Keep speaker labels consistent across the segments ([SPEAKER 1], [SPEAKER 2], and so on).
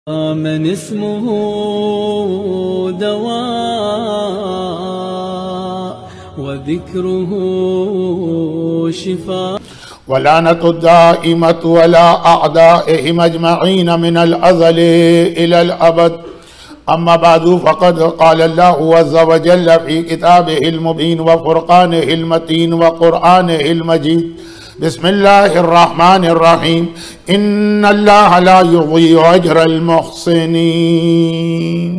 [SPEAKER 1] من اسمه دواء وذكره شفاء
[SPEAKER 2] वलानत दाइमत वला अअदाइहिम अजमईन मिनल अज़ल इलल अबद अम्मा बादु फ़क़द क़ाल अल्लाहु अज़्ज़ा व जल्ल फ़ी किताबिहिल मुबीन व फ़ुरक़ानिहिल मतीन व क़ुरआनिहिल मजीद बिस्मिल्लाहिर रहमानिर रहीम इन्नल्लाह ला युज़ीअु अज्रल मुहसिनीन।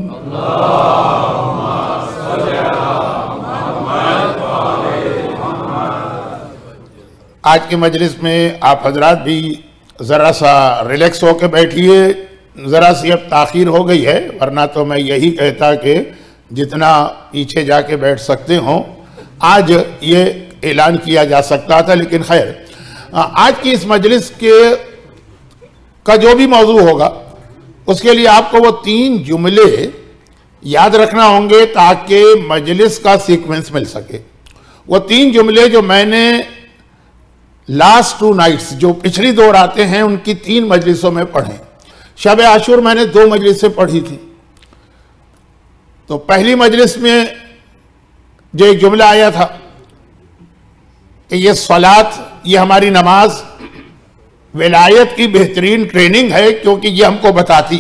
[SPEAKER 2] आज की मजलिस में आप हजरात भी ज़रा सा रिलैक्स होकर बैठिए। ज़रा सी अब ताख़ीर हो गई है, वरना तो मैं यही कहता कि जितना पीछे जाके बैठ सकते हों आज ये ऐलान किया जा सकता था, लेकिन खैर आज की इस मजलिस का जो भी मौजू होगा उसके लिए आपको वो 3 जुमले याद रखना होंगे ताकि मजलिस का सीक्वेंस मिल सके। वो 3 जुमले जो मैंने लास्ट 2 नाइट्स जो पिछली 2 रातें हैं उनकी 3 मजलिसों में पढ़े। शब आशूर मैंने 2 मजलिसें पढ़ी थी। तो पहली मजलिस में जो एक जुमला आया था कि ये सलात, ये हमारी नमाज विलायत की बेहतरीन ट्रेनिंग है, क्योंकि ये हमको बताती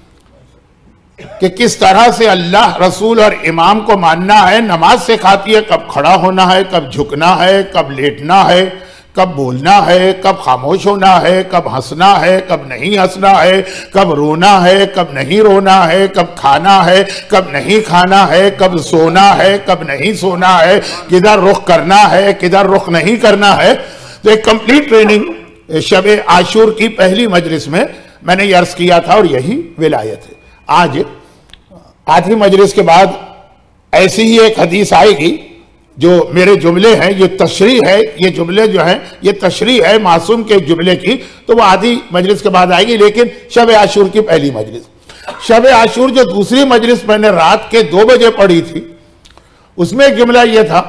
[SPEAKER 2] कि किस तरह से अल्लाह, रसूल और इमाम को मानना है। नमाज सिखाती है कब खड़ा होना है, कब झुकना है, कब लेटना है, कब बोलना है, कब खामोश होना है, कब हंसना है, कब नहीं हंसना है, कब रोना है, कब नहीं रोना है, कब खाना है, कब नहीं खाना है, कब सोना है, कब नहीं सोना है, किधर रुख करना है, किधर रुख नहीं करना है। तो एक कंप्लीट ट्रेनिंग शब आशूर की पहली मजलिस में मैंने ये अर्ज किया था और यही विलायत है। आज आधी मजलिस के बाद ऐसी ही एक हदीस आएगी जो मेरे जुमले हैं, ये तशरीह है, ये जुमले जो हैं ये तशरीह है मासूम के जुमले की, तो वो आधी मजलिस के बाद आएगी। लेकिन शब आशूर की पहली मजलिस, शब आशूर जो दूसरी मजलिस मैंने रात के 2 बजे पढ़ी थी, उसमें एक जुमला ये था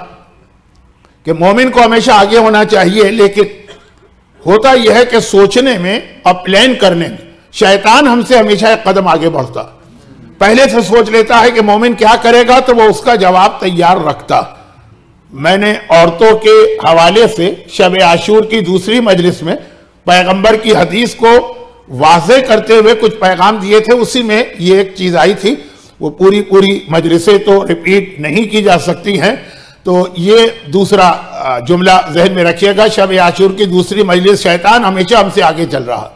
[SPEAKER 2] कि मोमिन को हमेशा आगे होना चाहिए, लेकिन होता यह है कि सोचने में और प्लान करने में शैतान हमसे हमेशा एक कदम आगे बढ़ता, पहले से सोच लेता है कि मोमिन क्या करेगा तो वो उसका जवाब तैयार रखता। मैंने औरतों के हवाले से शब आशूर की दूसरी मजलिस में पैगंबर की हदीस को वाज़े करते हुए कुछ पैगाम दिए थे, उसी में ये एक चीज़ आई थी। वो पूरी मजलिसें तो रिपीट नहीं की जा सकती हैं, तो ये दूसरा जुमला जहन में रखिएगा। शब आशूर की दूसरी मजलिस, शैतान हमेशा हमसे आगे चल रहा।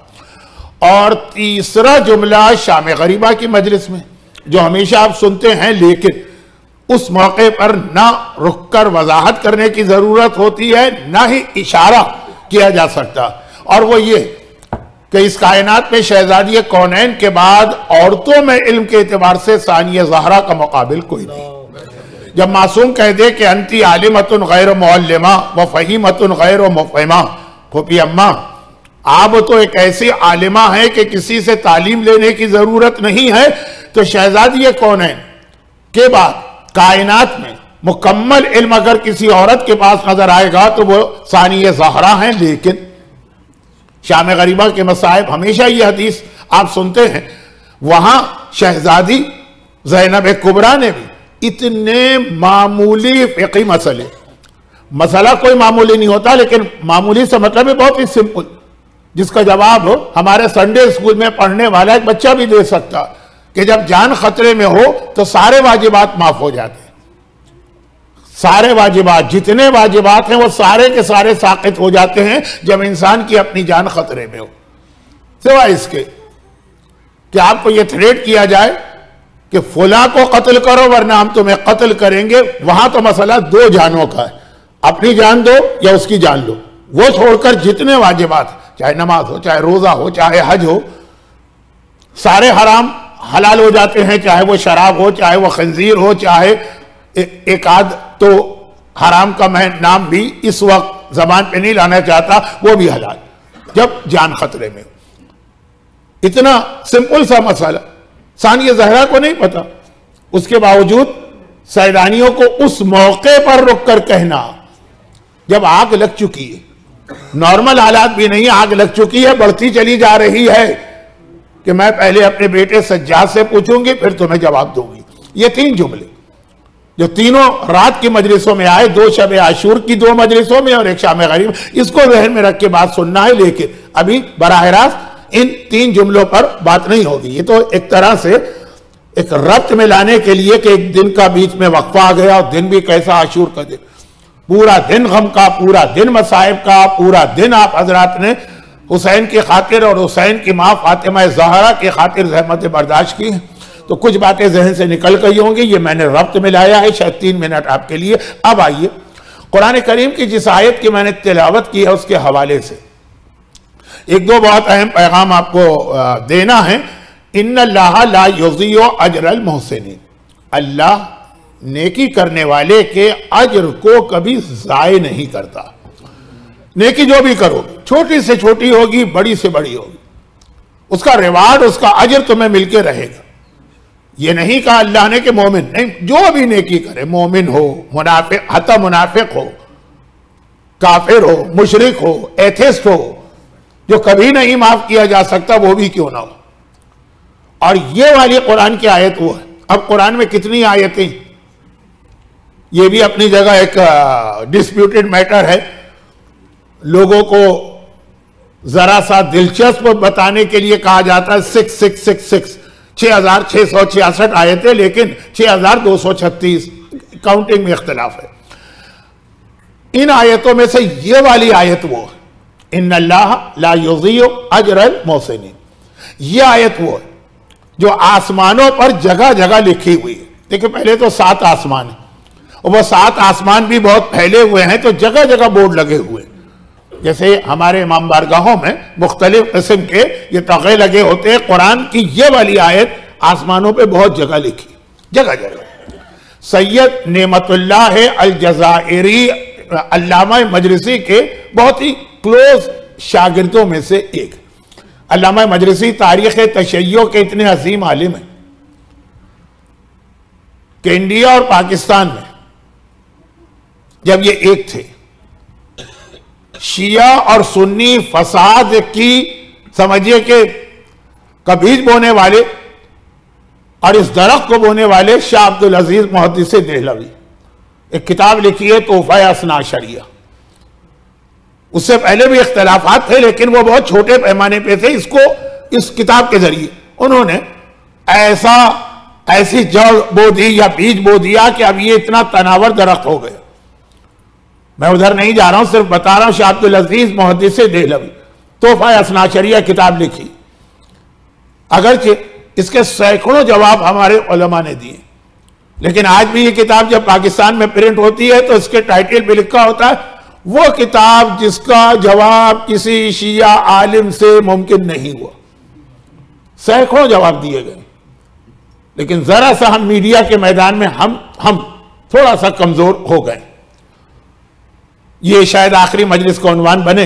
[SPEAKER 2] और तीसरा जुमला शाम गरीबा की मजलिस में, जो हमेशा आप सुनते हैं, लेकिन उस मौके पर ना रुककर वजाहत करने की जरूरत होती है, ना ही इशारा किया जा सकता। और वो ये कि इस कायनात में शहजादी कौनैन के बाद औरतों में इल्म के एतबार से सानिया ज़हरा का मुकाबिल कोई नहीं। जब मासूम कह दे कि अंती आलिमतुन गैर मुअल्लिमा व फहीमतुन गैर मुफहिमा, फूफी अम्मा आप तो एक ऐसी आलिमा है कि किसी से तालीम लेने की जरूरत नहीं है। तो शहजादी कौनैन के बाद कायनात में मुकम्मल इल्म अगर किसी औरत के पास नजर आएगा तो वो सानिया ज़हरा हैं। लेकिन शाम गरीबा के मसाइब हमेशा ये हदीस आप सुनते हैं, वहां शहजादी ज़ैनब कुबरा ने भी इतने मामूली फिक़ी मसला कोई मामूली नहीं होता, लेकिन मामूली से मतलब है बहुत ही सिंपल, जिसका जवाब हमारे संडे स्कूल में पढ़ने वाला एक बच्चा भी दे सकता कि जब जान खतरे में हो तो सारे वाजिबात माफ हो जाते हैं। सारे वाजिबात, जितने वाजिबात हैं वो सारे के सारे साक़ित हो जाते हैं जब इंसान की अपनी जान खतरे में हो। सिवाय इसके कि आपको ये थ्रेट किया जाए कि फुला को कत्ल करो वरना हम तुम्हें कत्ल करेंगे, वहां तो मसला 2 जानों का है, अपनी जान दो या उसकी जान लो। वो छोड़कर जितने वाजिबात, चाहे नमाज हो, चाहे रोजा हो, चाहे हज हो, सारे हराम हलाल हो जाते हैं। चाहे वो शराब हो, चाहे वो खंजीर हो, चाहे एक आध तो हराम का मैं नाम भी इस वक्त जबान पे नहीं लाना चाहता, वो भी हलाल जब जान खतरे में हो। इतना सिंपल सा मसला सानिया ज़हरा को नहीं पता, उसके बावजूद सैलानियों को उस मौके पर रुक कर कहना जब आग लग चुकी है, नॉर्मल हालात भी नहीं, आग लग चुकी है, बढ़ती चली जा रही है, कि मैं पहले अपने बेटे सज्जाद से पूछूंगी फिर तुम्हें जवाब दूंगी। ये 3 जुमले जो तीनों रात की मजलिसों में आए, 2 शब आशूर की 2 मजलिसों में और 1 शाम गरीब, इसको जहन में रख के बात सुनना है। लेकिन अभी बराह रास्त इन 3 जुमलों पर बात नहीं होगी। ये तो एक तरह से एक रब्त में लाने के लिए कि एक दिन का बीच में वक्फा आ गया और दिन भी कैसा, आशूर का दिन, पूरा दिन गम का, पूरा दिन मसाइब का, पूरा दिन आप हजरात ने हुसैन की खातिर और हुसैन की माँ फातिमा ज़हरा की खातिर ज़हमत बर्दाश्त की। तो कुछ बातें जहन से निकल गई होंगी, ये मैंने रब्त में लाया है, शायद 3 मिनट आपके लिए। अब आइए कुरान करीम की जिस आयत की मैंने तिलावत की है उसके हवाले से 1-2 बहुत अहम पैगाम आपको देना है। इन्नल्लाह ला युज़ीउ अजरल मुहसिनीन, अल्लाह नेकी करने वाले के अजर को कभी ज़ाय नहीं करता। नेकी जो भी करोगे, छोटी से छोटी होगी, बड़ी से बड़ी होगी, उसका रिवार्ड, उसका अजर तुम्हें मिलके रहेगा। ये नहीं कहा अल्लाह ने कि मोमिन नहीं, जो भी नेकी करे, मोमिन हो, मुनाफिक, हता मुनाफिक हो, काफिर हो, मुशरिक हो, एथिस्ट हो, जो कभी नहीं माफ किया जा सकता वो भी क्यों ना हो। और ये वाली कुरान की आयत वो है। अब कुरान में कितनी आयतें, ये भी अपनी जगह एक डिस्प्यूटेड मैटर है। लोगों को जरा सा दिलचस्प बताने के लिए कहा जाता है 6666, 6666 आयतें, लेकिन 6236 काउंटिंग में इख्तिलाफ है। इन आयतों में से ये वाली आयत वो है, इन्नल्लाह ला युज़ीउ अजरल मुहसिनीन। ये आयत वो है जो आसमानों पर जगह जगह लिखी हुई है। देखिए पहले तो 7 आसमान है और वो 7 आसमान भी बहुत फैले हुए हैं, तो जगह जगह बोर्ड लगे हुए हैं। जैसे हमारे इमाम बारगाहों में मुख्तलिफ किस्म के ये तग़े लगे होते हैं। कुरान की ये वाली आयत आसमानों पे बहुत जगह लिखी, जगह जगह। सैयद नेमतुल्लाह अल जज़ाइरी अल्लामा मजलिसी के बहुत ही क्लोज शागिर्दों में से एक। अल्लामा मजलिसी तारीख़ तशय्यो के इतने अजीम आलिम हैं कि इंडिया और पाकिस्तान में जब ये एक थे, शिया और सुन्नी फसाद की समझिए कि कबीज बोने वाले और इस दरख्त को बोने वाले शाह अब्दुल अजीज मुहद्दिस देहलवी एक किताब लिखी है तोहफा असना शरिया। उससे पहले भी इख्तलाफात थे लेकिन वो बहुत छोटे पैमाने पे थे। इसको इस किताब के जरिए उन्होंने ऐसी जड़ बो दी या बीज बो दिया कि अब ये इतना तनावर दरख्त हो गया। मैं उधर नहीं जा रहा हूं, सिर्फ बता रहा हूं। शाह अब्दुल अजीज मुहद्दिस देहलवी तोहफा असना शरिया किताब लिखी। अगरचे इसके सैकड़ों जवाब हमारे उलमा ने दिए, लेकिन आज भी ये किताब जब पाकिस्तान में प्रिंट होती है तो इसके टाइटल पे लिखा होता है वो किताब जिसका जवाब किसी शिया आलिम से मुमकिन नहीं हुआ। सैकड़ों जवाब दिए गए, लेकिन जरा सा हम मीडिया के मैदान में हम थोड़ा सा कमजोर हो गए। ये शायद आखिरी मजलिस का उन्वान बने।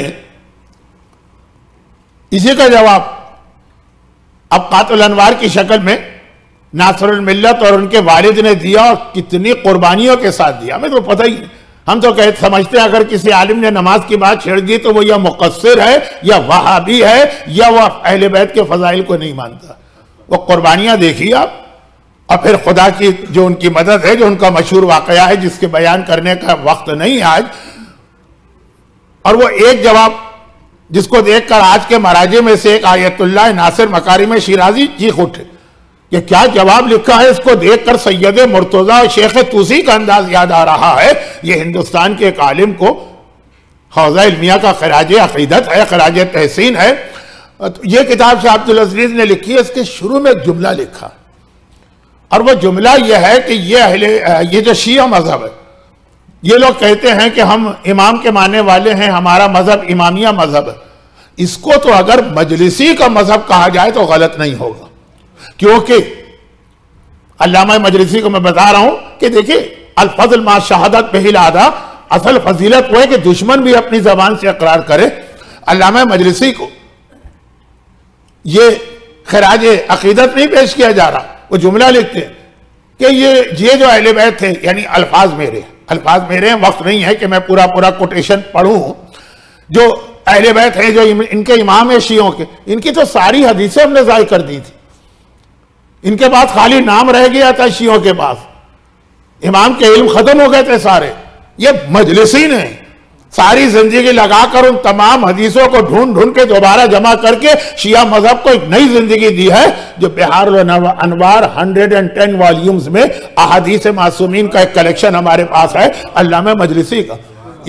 [SPEAKER 2] इसी का जवाब अब कातुल अनवार की शक्ल में नासरुल मिल्लत और उनके वालिद ने दिया, और कितनी कुर्बानियों के साथ दिया हमें तो पता ही नहीं। हम तो समझते हैं अगर किसी आलिम ने नमाज की बात छेड़ दी तो वो या मुक़स्सिर है या वहाबी है या वह अहले बैत के फजाइल को नहीं मानता। वो कुर्बानियां देखिए आप, और फिर खुदा की जो उनकी मदद है, जो उनका मशहूर वाकया है जिसके बयान करने का वक्त नहीं आज। और वो एक जवाब जिसको देखकर आज के मराजे में से एक आयतुल्लाह नासिर मकारिम शिराजी चीख उठे कि क्या जवाब लिखा है। इसको देखकर सैयद मुर्तजा और शेख तूसी का अंदाज याद आ रहा है। ये हिंदुस्तान के एक आलिम को हौज़ा इल्मिया का खराज अक़ीदत है, खराज तहसीन है। तो ये किताब शाह अब्दुल अजीज ने लिखी है। इसके शुरू में एक जुमला लिखा, और वो जुमला यह है कि ये जो शिया मजहब है, ये लोग कहते हैं कि हम इमाम के मानने वाले हैं, हमारा मजहब इमामिया मजहब है। इसको तो अगर मजलिसी का मजहब कहा जाए तो गलत नहीं होगा, क्योंकि अल्लामा मजलिसी को मैं बता रहा हूं कि देखिए अल-फज़्ल मा शहादत बिहिल आदा, असल फजीलत वो है कि दुश्मन भी अपनी जबान से इकरार करे। अल्लामा मजलिसी को ये खराज अकीदत नहीं पेश किया जा रहा, वो जुमला लिखते हैं कि ये जो अहले बैत थे, यानी अल्फाज मेरे हैं, वक्त नहीं है कि मैं पूरा कोटेशन पढ़ूं। जो अहले बैत हैं, जो इनके इमाम है शियों के, इनकी तो सारी हदीसें हमने ज़ाय कर दी थी। इनके पास खाली नाम रह गया था शियों के पास, इमाम के इल्म खत्म हो गए थे सारे। ये मजलिसीन है, सारी जिंदगी लगाकर उन तमाम हदीसों को ढूंढ ढूंढ के दोबारा जमा करके शिया मजहब को एक नई जिंदगी दी है, जो बिहार अनवार 110 वॉल्यूम्स में अहादीस मासूमीन का एक कलेक्शन हमारे पास है, अल्लामा मजलिसी का।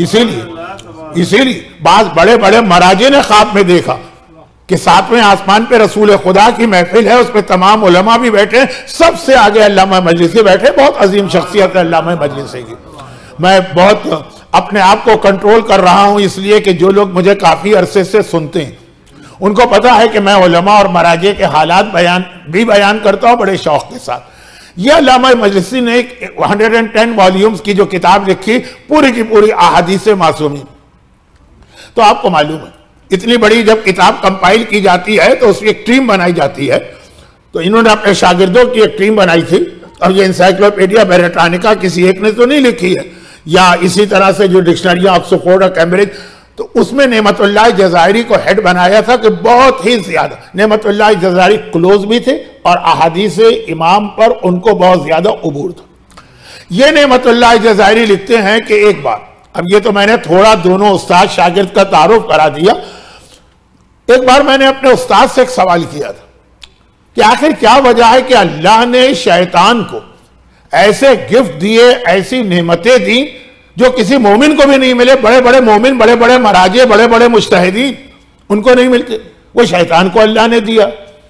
[SPEAKER 2] इसीलिए बात बड़े बड़े मराजे ने ख्वाब में देखा कि 7वें आसमान पे रसूल खुदा की महफिल है, उस पर तमाम उलमा भी बैठे, सबसे आगे अल्लामा मजलिसी बैठे। बहुत अजीम शख्सियत है अल्लामा मजलिसी की। मैं बहुत अपने आप को कंट्रोल कर रहा हूं, इसलिए कि जो लोग मुझे काफी अरसे से सुनते हैं उनको पता है कि मैं उलमा और मराजे के हालात बयान करता हूं बड़े शौक के साथ। यह अल्लामा मजलिसी ने 110 वॉल्यूम्स की जो किताब लिखी, पूरी की पूरी अहादीस मासूमीन। तो आपको मालूम है, इतनी बड़ी जब किताब कंपाइल की जाती है तो उसकी एक टीम बनाई जाती है। तो इन्होंने अपने शागिर्दों की एक टीम बनाई थी, और ये इंसाइक्लोपीडिया ब्रिटानिका किसी एक ने तो नहीं लिखी है, या इसी तरह से जो डिक्शनरियां ऑक्सफोर्ड और कैम्ब्रिज, तो उसमें नेमतुल्लाह जज़ायरी को हेड बनाया था कि बहुत ही ज्यादा नेमतुल्लाह जज़ायरी क्लोज भी थे और अहादीस इमाम पर उनको बहुत ज्यादा उबूर था। ये नेमतुल्लाह जज़ायरी लिखते हैं कि एक बार, अब ये तो मैंने थोड़ा दोनों उस्ताद शागिर्द का तारुफ करा दिया, एक बार मैंने अपने उस्ताद से एक सवाल किया था कि आखिर क्या वजह है कि अल्लाह ने शैतान को ऐसे गिफ्ट दिए, ऐसी नेमतें दी जो किसी मोमिन को भी नहीं मिले। बड़े बड़े मोमिन, बड़े बड़े मराजे, बड़े बड़े मुज्तहिदीन, उनको नहीं मिलते, वो शैतान को अल्लाह ने दिया।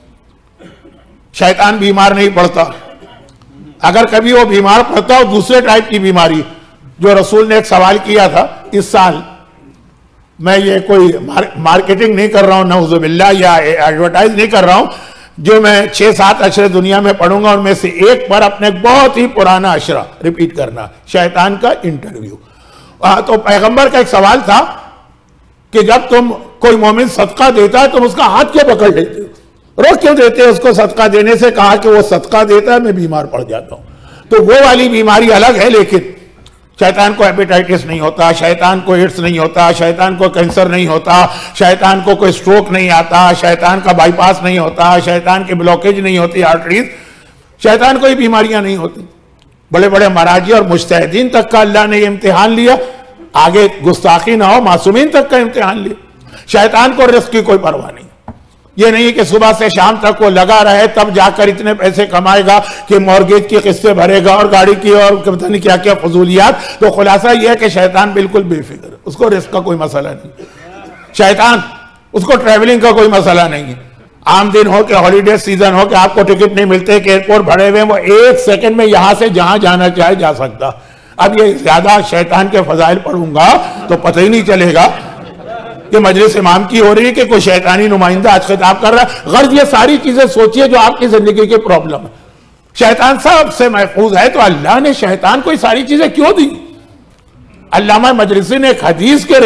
[SPEAKER 2] शैतान बीमार नहीं पड़ता, अगर कभी वो बीमार पड़ता हो दूसरे टाइप की बीमारी, जो रसूल ने एक सवाल किया था इस साल, मैं ये कोई मार्केटिंग नहीं कर रहा हूं नऊजुबिल्लाह, या एडवर्टाइज नहीं कर रहा हूं, जो मैं 6-7 अशरे दुनिया में पढ़ूंगा उनमें से एक पर अपने बहुत ही पुराना अशरा रिपीट करना, शैतान का इंटरव्यू। तो पैगंबर का एक सवाल था कि जब तुम कोई मोमिन सदका देता है तुम उसका हाथ क्यों पकड़ लेते हो, रोक क्यों देते हो उसको सदका देने से? कहा कि वो सदका देता है, मैं बीमार पड़ जाता हूं। तो वो वाली बीमारी अलग है, लेकिन शैतान को हेपेटाइटिस नहीं होता, शैतान को एड्स नहीं होता, शैतान को कैंसर नहीं होता, शैतान को कोई स्ट्रोक नहीं आता, शैतान का बाईपास नहीं होता, शैतान की ब्लॉकेज नहीं होती आर्टरीज, शैतान कोई बीमारियां नहीं होती। बड़े बड़े मराजी और मुज्तहिदीन तक का अल्लाह ने इम्तिहान लिया, आगे गुस्ताखी ना हो, मासूमीन तक का इम्तिहान लिया। शैतान को रिस्क की कोई परवाह नहीं, ये नहीं कि सुबह से शाम तक वो लगा रहे तब जाकर इतने पैसे कमाएगा कि मॉर्गेज की किस्तें भरेगा और गाड़ी की और पता नहीं क्या क्या फजूलियात। तो खुलासा यह है कि शैतान बिल्कुल बेफिक्र है, उसको रिस्क का कोई मसला नहीं। शैतान, उसको ट्रैवलिंग का कोई मसला नहीं है। आम दिन हो कि हॉलीडे सीजन हो कि आपको टिकट नहीं मिलते, कि एयरपोर्ट भरे हुए, वो 1 सेकंड में यहां से जहां जाना चाहे जा सकता। अब ये ज्यादा शैतान के फजाइल पढ़ूंगा तो पता ही नहीं चलेगा कि मजलिस इमाम की हो रही है कि कोई शैतानी नुमाइंदा आज खिताब कर रहा है। गर्ज ये सारी चीजें सोचिए जो आपकी जिंदगी की प्रॉब्लम है। शैतान सबसे महफूज है, तो अल्लाह ने शैतान को ये सारी चीजें क्यों दी? अल्लामा मजलिसी ने एक हदीस के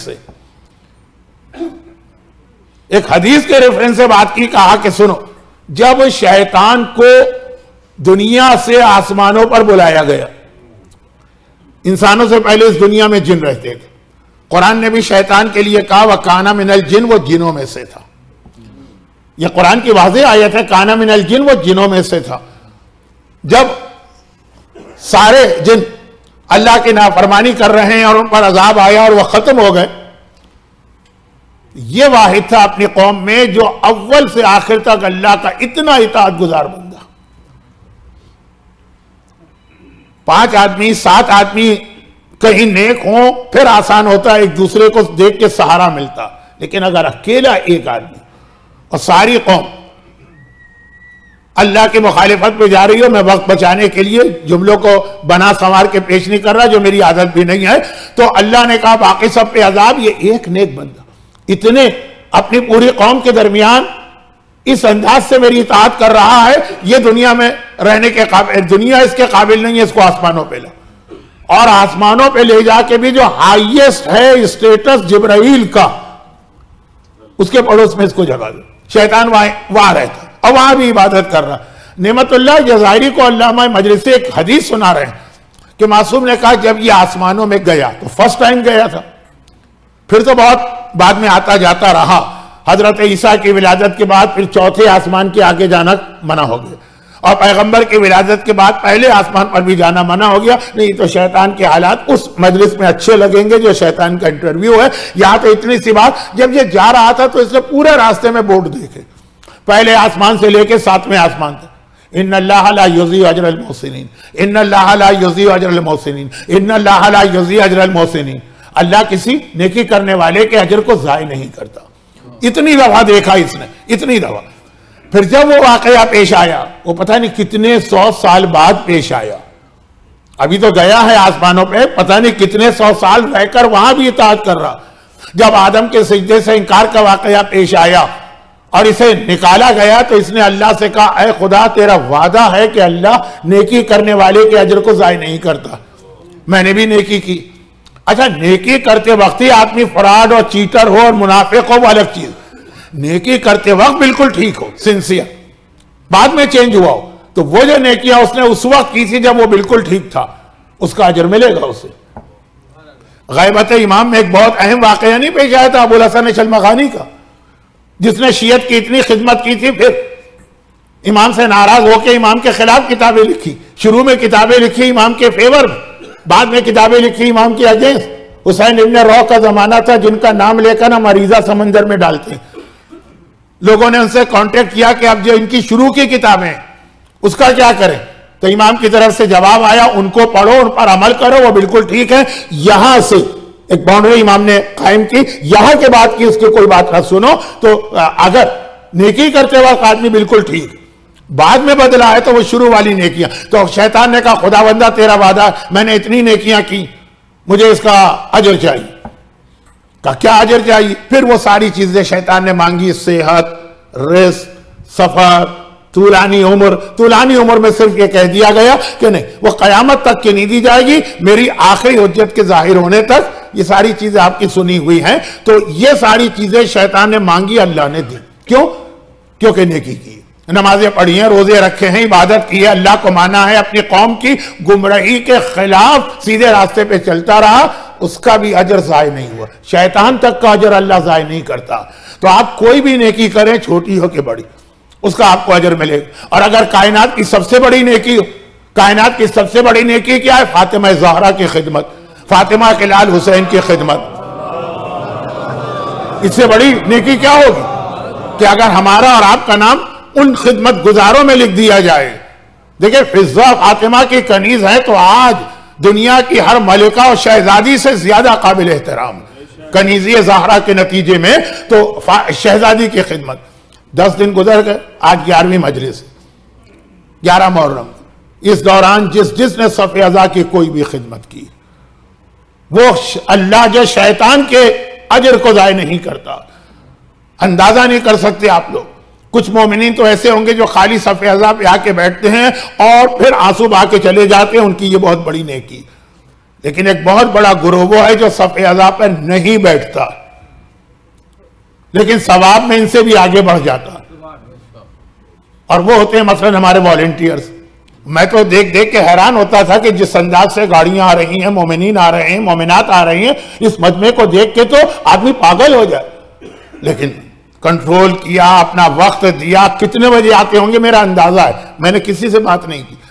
[SPEAKER 2] रेफरेंस से बात की, कहा कि सुनो, जब शैतान को दुनिया से आसमानों पर बुलाया गया, इंसानों से पहले इस दुनिया में जिन रहते थे, कुरान ने भी शैतान के लिए कहा वह काना मिनल जिन, वो जिनों में से था। यह कुरान की वाज़ेह आयत है, काना मिनल जिन, वो जिनों में से था। जब सारे जिन अल्लाह की नाफरमानी कर रहे हैं और उन पर अजाब आया और वह खत्म हो गए, यह वाहिद था अपनी कौम में जो अव्वल से आखिर तक अल्लाह का इतना इताअत गुजार बंदा। 5 आदमी 7 आदमी कहीं नेक हो फिर आसान होता है, एक दूसरे को देख के सहारा मिलता। लेकिन अगर अकेला एक आदमी और सारी कौम अल्लाह की मुखालिफत पे जा रही हो, मैं वक्त बचाने के लिए जुमलों को बना संवार के पेश नहीं कर रहा, जो मेरी आदत भी नहीं है, तो अल्लाह ने कहा बाकी सब पे अजाब, ये एक नेक बंदा इतने अपनी पूरी कौम के दरमियान इस अंदाज से मेरी इताअत कर रहा है, ये दुनिया में रहने के काबिल, दुनिया इसके काबिल नहीं है, इसको आसमानों पे ला। और आसमानों पे ले जाके भी जो हाईएस्ट है स्टेटस जिब्राइल का, उसके पड़ोस में इसको जगह दो। शैतान वहां रहता और वहां भी इबादत कर रहा। नेमतुल्लाह जज़ायरी को अल्लामा मजलिसी एक हदीस सुना रहे कि मासूम ने कहा जब ये आसमानों में गया तो फर्स्ट टाइम गया था, फिर तो बहुत बाद में आता जाता रहा। हजरत ईसा की विलादत के बाद फिर चौथे आसमान के आगे जाना मना हो गया, और पैगंबर की विलादत के बाद पहले आसमान पर भी जाना मना हो गया। नहीं तो शैतान के हालात उस मजलिस में अच्छे लगेंगे जो शैतान का इंटरव्यू है। यहां तो इतनी सी बात, जब ये जा रहा था तो इसने पूरे रास्ते में बोर्ड देखे, पहले आसमान से लेके 7वें आसमान तक, इन्नल्लाह ला युज़ी अजरल मोहसिनीन, इन्नल्लाह ला युज़ी अजरल मोहसिनीन, इन्नल्लाह ला युज़ी अजरल मोहसिनीन। अल्लाह किसी नेकी करने वाले के अजर को ज़ाय नहीं करता। इतनी दफा देखा इसने, इतनी दफा। फिर जब वो वाकया पेश आया, वो पता नहीं कितने 100 साल बाद पेश आया। अभी तो गया है आसमानों पे, पता नहीं कितने 100 साल रहकर वहां भी इताअत कर रहा। जब आदम के सिजदे से इनकार का वाकया पेश आया और इसे निकाला गया, तो इसने अल्लाह से कहा, ऐ खुदा तेरा वादा है कि अल्लाह नेकी करने वाले के अजर को ज़ाय नहीं करता। मैंने भी नेकी की। अच्छा, नेकी करते वक्त ही आदमी फराड और चीटर हो और मुनाफिक हो, वो अलग चीज। नेकी करते वक्त बिल्कुल ठीक हो, सिंसियर, बाद में चेंज हुआ हो, तो वो जो नेकियां उसने उस वक्त की थी जब वो बिल्कुल ठीक था, उसका अजर मिलेगा उसे। गैबत इमाम में एक बहुत अहम वाकया नहीं पेश आया था अबुल हसन शलमगानी का, जिसने शियत की इतनी खिदमत की थी, फिर इमाम से नाराज होकर इमाम के खिलाफ किताबें लिखी। शुरू में किताबें लिखी इमाम के फेवर में, बाद में किताबें लिखी इमाम के अगेंस्ट। हुसैन इब्न रौ का जमाना था, जिनका नाम लेकर हम मरीजा समंदर में डालते हैं। लोगों ने उनसे कांटेक्ट किया कि अब जो इनकी शुरू की किताबें उसका क्या करें, तो इमाम की तरफ से जवाब आया, उनको पढ़ो, उन पर अमल करो, वो बिल्कुल ठीक है। यहां से एक बाउंड्री इमाम ने कायम की, यहां के बाद की उसकी कोई बात ना सुनो। तो अगर नेकी करते वक्त आदमी बिल्कुल ठीक, बाद में बदला है तो वो शुरू वाली नेकियां। तो शैतान ने कहा, खुदावंदा तेरा वादा, मैंने इतनी नेकियां की, मुझे इसका अजर चाहिए। कहा क्या अजर चाहिए? फिर वो सारी चीजें शैतान ने मांगी, सेहत, रिस्क, सफर, तूलानी उम्र। तूलानी उम्र में सिर्फ ये कह दिया गया कि नहीं, वो कयामत तक की नहीं दी जाएगी, मेरी आखिरी हुज्जत के जाहिर होने तक ये सारी चीजें आपकी सुनी हुई हैं। तो ये सारी चीजें शैतान ने मांगी, अल्लाह ने दी। क्यों? क्योंकि नेकी की, नमाजें पढ़ी हैं, रोजे रखे हैं, इबादत की है, अल्लाह को माना है, अपनी कौम की गुमराही के खिलाफ सीधे रास्ते पे चलता रहा, उसका भी अजर ज़ाय नहीं हुआ। शैतान तक का अजर अल्लाह ज़ाय नहीं करता। तो आप कोई भी नेकी करें, छोटी हो कि बड़ी, उसका आपको अजर मिलेगा। और अगर कायनात की सबसे बड़ी नेकी हो, कायनात की सबसे बड़ी नेकी क्या है? फातिमा ज़हरा की खिदमत, फातिमा के लाल हुसैन की खिदमत। इससे बड़ी नेकी क्या होगी कि अगर हमारा और आपका नाम उन खिदमत गुजारों में लिख दिया जाए। देखिए, फिजा फातिमा की कनीज है तो आज दुनिया की हर मलिका और शहजादी से ज्यादा काबिल एहतराम कनीज़ी ज़हरा के नतीजे में। तो शहजादी की खिदमत 10 दिन गुजर गए, आज 11वीं मजलिस, 11 मुहर्रम। इस दौरान जिसने सफ़े अज़ा की कोई भी खिदमत की, वो अल्लाह जो शैतान के अजर को ज़ाय नहीं करता। अंदाजा नहीं कर सकते आप लोग। कुछ मोमिनीन तो ऐसे होंगे जो खाली सफ़े अज़ा पे आके बैठते हैं और फिर आंसू बहा के चले जाते हैं, उनकी ये बहुत बड़ी नेकी। लेकिन एक बहुत बड़ा गुरोह वो है जो सफ़े अज़ा पर नहीं बैठता, लेकिन सवाब में इनसे भी आगे बढ़ जाता। और वो होते हैं मसलन हमारे वॉलंटियर्स। मैं तो देख देख के हैरान होता था कि जिस अंदाज से गाड़ियां आ रही हैं, मोमिनीन आ रहे हैं, मोमिनात आ रही हैं, इस मजमे को देख के तो आदमी पागल हो जाए। लेकिन कंट्रोल किया, अपना वक्त दिया। कितने बजे आते होंगे मेरा अंदाजा है, मैंने किसी से बात नहीं की।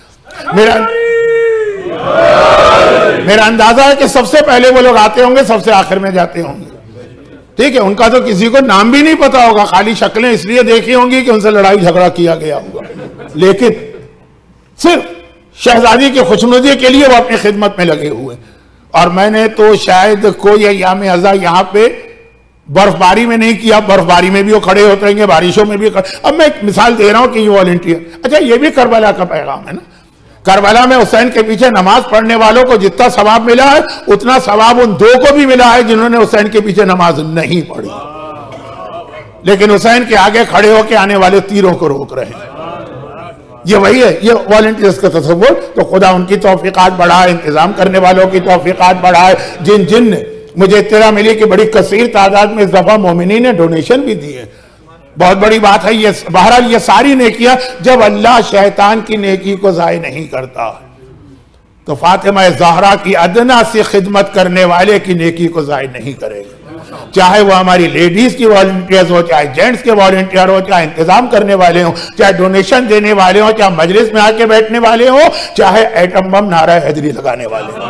[SPEAKER 2] मेरा अंदाजा है कि सबसे पहले वो लोग आते होंगे, सबसे आखिर में जाते होंगे। ठीक है, उनका तो किसी को नाम भी नहीं पता होगा, खाली शक्लें इसलिए देखी होंगी कि उनसे लड़ाई झगड़ा किया गया होगा। लेकिन सिर्फ शहजादी की खुशनुदी के लिए वो अपनी खिदमत में लगे हुए। और मैंने तो शायद कोई अय्याम अज़ा यहाँ पे बर्फबारी में नहीं किया, बर्फबारी में भी वो खड़े होते हैं, बारिशों में भी अब मैं एक मिसाल दे रहा हूं कि ये वॉलंटियर। अच्छा, ये भी करबला का पैगाम है ना। करबला में हुसैन के पीछे नमाज पढ़ने वालों को जितना सवाब मिला है, उतना सवाब उन 2 को भी मिला है जिन्होंने हुसैन के पीछे नमाज नहीं पढ़ी, लेकिन हुसैन के आगे खड़े होकर आने वाले तीरों को रोक रहे हैं। ये वही है, ये वॉलंटियर्स का तसव्वुर। तो खुदा उनकी तौफीकात बढ़ाए, इंतजाम करने वालों की तौफीकात बढ़ाए। जिन ने मुझे इत्तला मिली कि बड़ी कसीर तादाद में इस दफा मोमिनी ने डोनेशन भी दिए, बहुत बड़ी बात है ये। बहरहाल ये सारी नेकियां, जब अल्लाह शैतान की नेकी को ज़ाय नहीं करता, तो फातिमा ज़हरा की अदना से खिदमत करने वाले की नेकी को ज़ाय नहीं करेगा। चाहे वो हमारी लेडीज की वॉलंटियर्स हो, चाहे जेंट्स के वॉलंटियर हो, चाहे इंतजाम करने वाले हो, चाहे डोनेशन देने वाले हो, चाहे मजलिस में आके बैठने वाले हो, चाहे एटम बम नारा हैदरी लगाने वाले हो।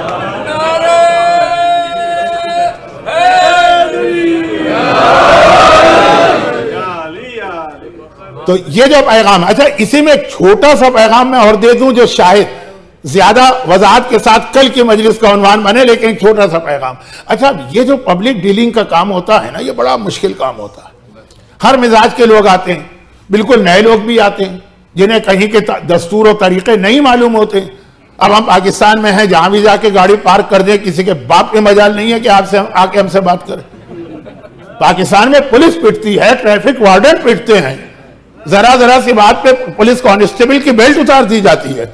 [SPEAKER 2] तो ये जो पैगाम, अच्छा इसी में एक छोटा सा पैगाम मैं और दे दूं जो शायद ज्यादा वजाहत के साथ कल की मजलिस का उन्वान बने, लेकिन एक छोटा सा पैगाम। अच्छा, ये जो पब्लिक डीलिंग का काम होता है ना, ये बड़ा मुश्किल काम होता है। हर मिजाज के लोग आते हैं, बिल्कुल नए लोग भी आते हैं जिन्हें कहीं के दस्तूर और तरीके नहीं मालूम होते। अब हम पाकिस्तान में हैं, जहां भी जाके गाड़ी पार्क कर दें, किसी के बाप के मजाल नहीं है कि आपसे आके हमसे बात करें। पाकिस्तान में पुलिस पिटती है, ट्रैफिक वार्डन पिटते हैं, जरा जरा सी बात पे पुलिस कांस्टेबल की बेल्ट उतार दी जाती है,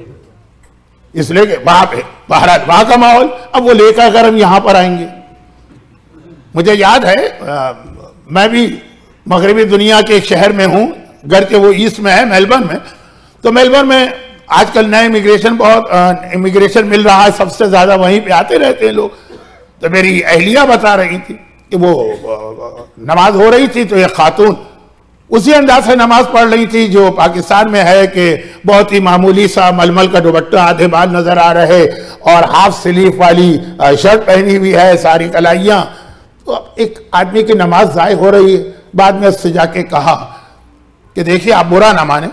[SPEAKER 2] इसलिए कि वहां पे बहरहाल वहां का माहौल। अब वो लेकर अगर हम यहां पर आएंगे, मुझे याद है मैं भी मगरबी दुनिया के एक शहर में हूं, घर के वो ईस्ट में है, मेलबर्न में। तो मेलबर्न में आजकल नए इमिग्रेशन, बहुत इमिग्रेशन मिल रहा है, सबसे ज्यादा वहीं पे आते रहते हैं लोग। तो मेरी अहलिया बता रही थी कि वो नमाज हो रही थी, तो एक खातून उसी अंदाज से नमाज पढ़ रही थी जो पाकिस्तान में है कि बहुत ही मामूली सा मलमल का दुपट्टा, आधे बाल नजर आ रहे और हाफ स्लीव वाली शर्ट पहनी हुई है, सारी कलाइयां। तो एक आदमी की नमाज ज़ाय हो रही है। बाद में उससे जाके कहा कि देखिए आप बुरा ना माने,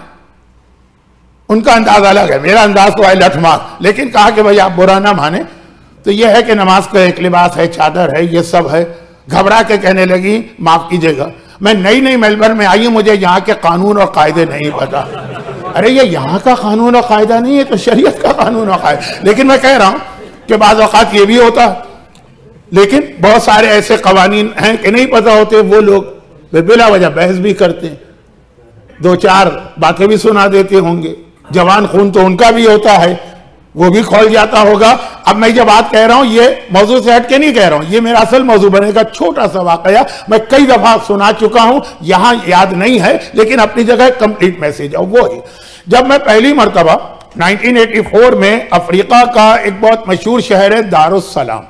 [SPEAKER 2] उनका अंदाज अलग है, मेरा अंदाज तो है लठमार, लेकिन कहा कि भाई आप बुरा ना माने, तो यह है कि नमाज का एक लिबास है, चादर है, ये सब है। घबरा के कहने लगी माफ कीजिएगा, मैं नई नई मेलबर्न में आई हूं, मुझे यहाँ के कानून और कायदे नहीं पता। अरे ये यहाँ का कानून और कायदा नहीं है, तो शरीयत का कानून और कायदा। लेकिन मैं कह रहा हूं कि बाज़ औक़ात ये भी होता है, लेकिन बहुत सारे ऐसे कवानीन हैं कि नहीं पता होते, वो लोग बिला वजह बहस भी करते हैं, दो चार बातें भी सुना देते होंगे। जवान खून तो उनका भी होता है, वो भी खोल जाता होगा। अब मैं ये बात कह रहा हूं, ये मौजू से हट के नहीं कह रहा हूं, ये मेरा असल मौजू बनेगा। छोटा सा वाकया मैं कई दफा सुना चुका हूं, यहां याद नहीं है, लेकिन अपनी जगह कंप्लीट मैसेज है। वो है जब मैं पहली मरतबा 1984 में अफ्रीका का एक बहुत मशहूर शहर है दारुस्सलाम,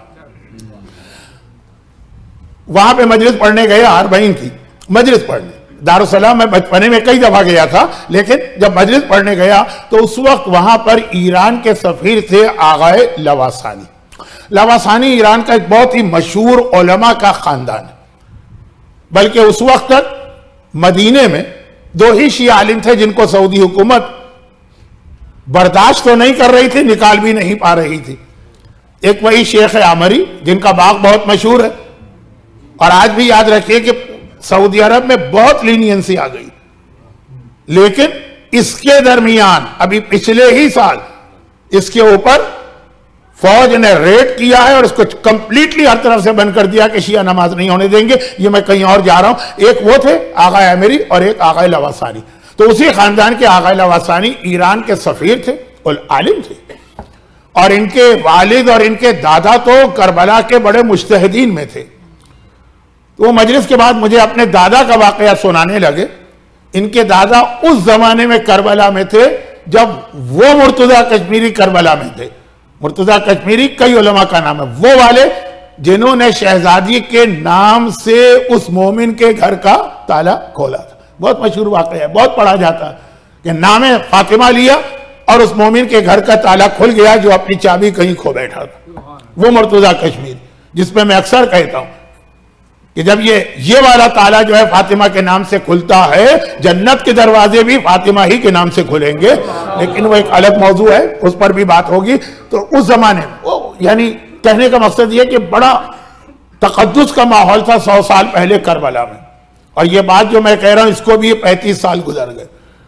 [SPEAKER 2] वहां पे मजलिस पढ़ने गए, अरबईन की मजलिस पढ़ने। दारुस्सलाम में बचपने में कई दफा गया था, लेकिन जब मजलिस पढ़ने गया तो उस वक्त वहां पर ईरान के सफीर थे आगाए लवासानी। लवासानी ईरान का एक बहुत ही मशहूर उलमा का खानदान है, बल्कि उस वक्त तक मदीने में दो ही शिया आलिम थे जिनको सऊदी हुकूमत बर्दाश्त तो नहीं कर रही थी, निकाल भी नहीं पा रही थी। एक वही शेख आमरी जिनका बाग बहुत मशहूर है, और आज भी याद रखिए कि सऊदी अरब में बहुत लीनियंसी आ गई, लेकिन इसके दरमियान अभी पिछले ही साल इसके ऊपर फौज ने रेड किया है और इसको कंप्लीटली हर तरफ से बंद कर दिया कि शिया नमाज नहीं होने देंगे। ये मैं कहीं और जा रहा हूं। एक वो थे आगा आमिरी और एक आगा लवासानी। तो उसी खानदान के आगा लवासानी ईरान के सफीर थे और आलिम थे, और इनके वालिद और इनके दादा तो करबला के बड़े मुज्तहिदीन में थे। तो वो मजलिस के बाद मुझे अपने दादा का वाकया सुनाने लगे। इनके दादा उस जमाने में करबला में थे जब वो मुर्तजा कश्मीरी करबला में थे। मुर्तजा कश्मीरी कई उलमा का नाम है, वो वाले जिन्होंने शहजादी के नाम से उस मोमिन के घर का ताला खोला था। बहुत मशहूर वाकया है, बहुत पढ़ा जाता है कि नाम फातिमा लिया और उस मोमिन के घर का ताला खुल गया जो अपनी चाबी कहीं खो बैठा था। वो मुर्तजा कश्मीरी, जिसपे मैं अक्सर कहता हूं कि जब ये वाला ताला जो है फातिमा के नाम से खुलता है, जन्नत के दरवाजे भी फातिमा ही के नाम से खुलेंगे। लेकिन वो एक अलग मौजू है, उस पर भी बात होगी। तो उस जमाने में यानी कहने का मकसद ये कि बड़ा तकद्दुस का माहौल था 100 साल पहले करबला में। और ये बात जो मैं कह रहा हूं इसको भी 35 साल गुजर गए।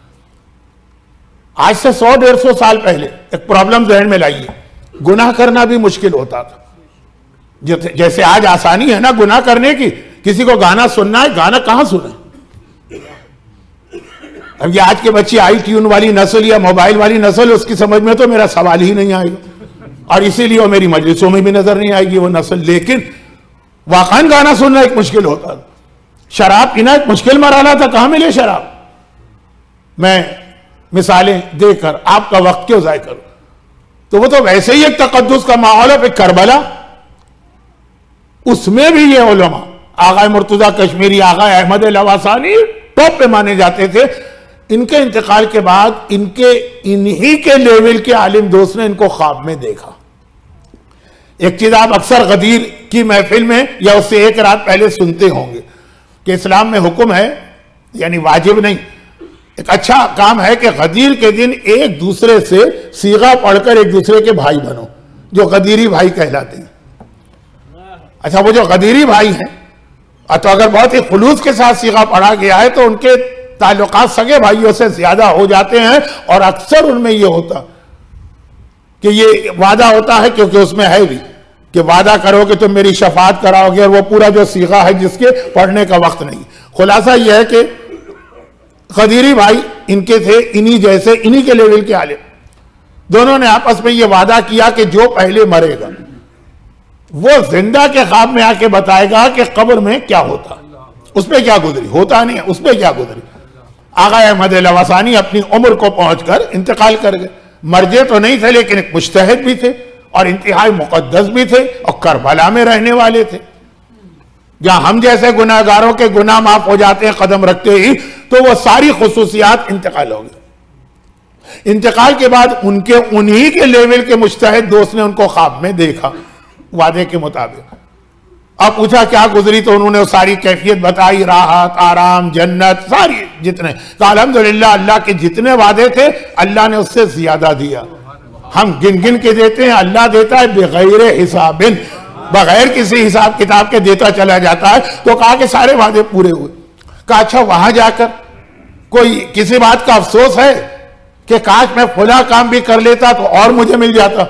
[SPEAKER 2] आज से 100-150 साल पहले एक प्रॉब्लम जहन में लाइए, गुनाह करना भी मुश्किल होता था। जैसे आज आसानी है ना गुनाह करने की, किसी को गाना सुनना है, गाना कहां सुने? अब ये आज के बच्चे आई ट्यून वाली नस्ल या मोबाइल वाली नस्ल, उसकी समझ में तो मेरा सवाल ही नहीं आएगा, और इसीलिए वो मेरी मजलिसों में भी नजर नहीं आएगी वो नस्ल। लेकिन वाकई गाना सुनना एक मुश्किल होता था। शराब पीना एक मुश्किल मरहला था, कहां मिले शराब? मैं मिसालें देकर आपका वक्त क्यों जाया करूं? तो वो तो वैसे ही एक तकद्दुस का माहौल है। फिर करबला उसमें भी ये उलमा Aga Murtaza Kashmiri, Aga Ahmad Lavasani top पे माने जाते थे। इनके इंतकाल के बाद इन्हीं के लेवल के आलिम दोस्त ने इनको ख्वाब में देखा। एक चीज आप अक्सर गदीर की महफिल में या उससे एक रात पहले सुनते होंगे कि इस्लाम में हुक्म है, यानी वाजिब नहीं, एक अच्छा काम है कि गदीर के दिन एक दूसरे से सीगा पढ़कर एक दूसरे के भाई बनो, जो गदीरी भाई कहलाते हैं। अच्छा, वो जो गदीरी भाई हैं, तो अगर बहुत ही खुलूस के साथ सीगा पढ़ा गया है तो उनके ताल्लुकात सगे भाइयों से ज्यादा हो जाते हैं। और अक्सर उनमें यह होता कि ये वादा होता है, क्योंकि उसमें है भी कि वादा करो कि तुम मेरी शफात कराओगे, और वो पूरा जो सीगा है जिसके पढ़ने का वक्त नहीं। खुलासा यह है कि गदीरी भाई इनके थे, इन्हीं जैसे, इन्हीं के लेवल के आलिम। दोनों ने आपस में यह वादा किया कि जो पहले मरेगा वो जिंदा के ख्वाब में आके बताएगा कि कब्र में क्या होता, उसमें क्या गुजरी, होता नहीं है उसमें क्या गुजरी। आगा अहमद लवासानी अपनी उम्र को पहुंचकर इंतकाल कर गए। मर्जे तो नहीं थे, लेकिन एक मुज्तहिद भी थे और इंतहाई मुकद्दस भी थे, और करबला में रहने वाले थे, जहां हम जैसे गुनाहगारों के गुनाह माफ हो जाते हैं कदम रखते ही, तो वो सारी खुसूसियात इंतकाल हो गई। इंतकाल के बाद उन्हीं के लेवल के मुज्तहिद दोस्त ने उनको ख्वाब में देखा वादे के मुताबिक। अब पूछा क्या गुजरी, तो उन्होंने सारी कैफियत बताई, राहत, आराम, जन्नत, सारी जितने। तो अल्हम्दुलिल्लाह अल्लाह के जितने वादे थे अल्लाह ने उससे ज्यादा दिया। हम गिन गिन के देते हैं, अल्लाह देता है बगैर हिसाबिन, बगैर किसी हिसाब किताब के देता चला जाता है। तो कहा कि सारे वादे पूरे हुए। कहा अच्छा, वहां जाकर कोई किसी बात का अफसोस है कि काश मैं खुदा काम भी कर लेता तो और मुझे मिल जाता।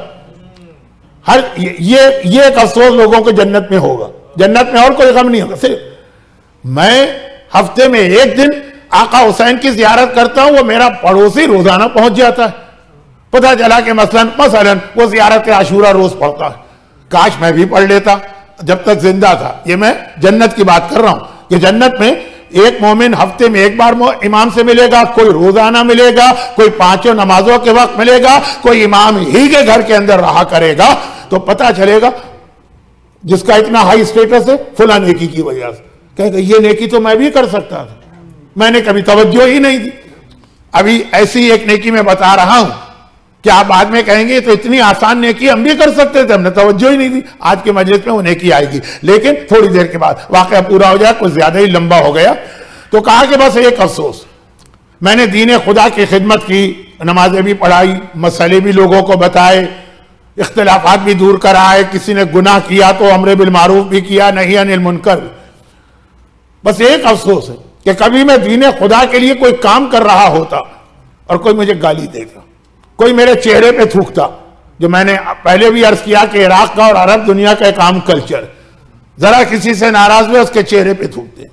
[SPEAKER 2] हर ये एक अफसोस लोगों को जन्नत में होगा। जन्नत में और कोई गम नहीं होगा, सिर्फ मैं हफ्ते में एक दिन आका हुसैन की जियारत करता हूं, वो मेरा पड़ोसी रोजाना पहुंच जाता है। पता चला कि मसलन वो जियारत आशूरा रोज पढ़ता है। काश मैं भी पढ़ लेता जब तक जिंदा था। ये मैं जन्नत की बात कर रहा हूं कि जन्नत में एक मोमिन हफ्ते में एक बार इमाम से मिलेगा, कोई रोजाना मिलेगा, कोई पांचों नमाजों के वक्त मिलेगा, कोई इमाम ही के घर के अंदर रहा करेगा। तो पता चलेगा जिसका इतना हाई स्टेटस है फुला नेकी की वजह से, कहेगा ये नेकी तो मैं भी कर सकता था, मैंने कभी तवज्जो ही नहीं दी। अभी ऐसी एक नेकी मैं बता रहा हूं कि आप बाद में कहेंगे तो इतनी आसान नेकी हम भी कर सकते थे, हमने तवज्जो ही नहीं दी। आज के मजलिस में वो नेकी आएगी, लेकिन थोड़ी देर के बाद वाकया पूरा हो जाए, कुछ ज्यादा ही लंबा हो गया। तो कहा कि बस एक अफसोस, मैंने दीन खुदा की खिदमत की, नमाजें भी पढ़ाई, मसले भी लोगों को बताए, इख्तिलाफात भी दूर कराए, किसी ने गुनाह किया तो अमर बिल मारूफ भी किया, नहीं अनिल मुनकर। बस एक अफसोस है कि कभी मैं दीन खुदा के लिए कोई काम कर रहा होता और कोई मुझे गाली देता, कोई मेरे चेहरे पे थूकता। जो मैंने पहले भी अर्ज किया कि इराक का और अरब दुनिया का एक आम कल्चर, जरा किसी से नाराज हुए उसके चेहरे पे थूकते,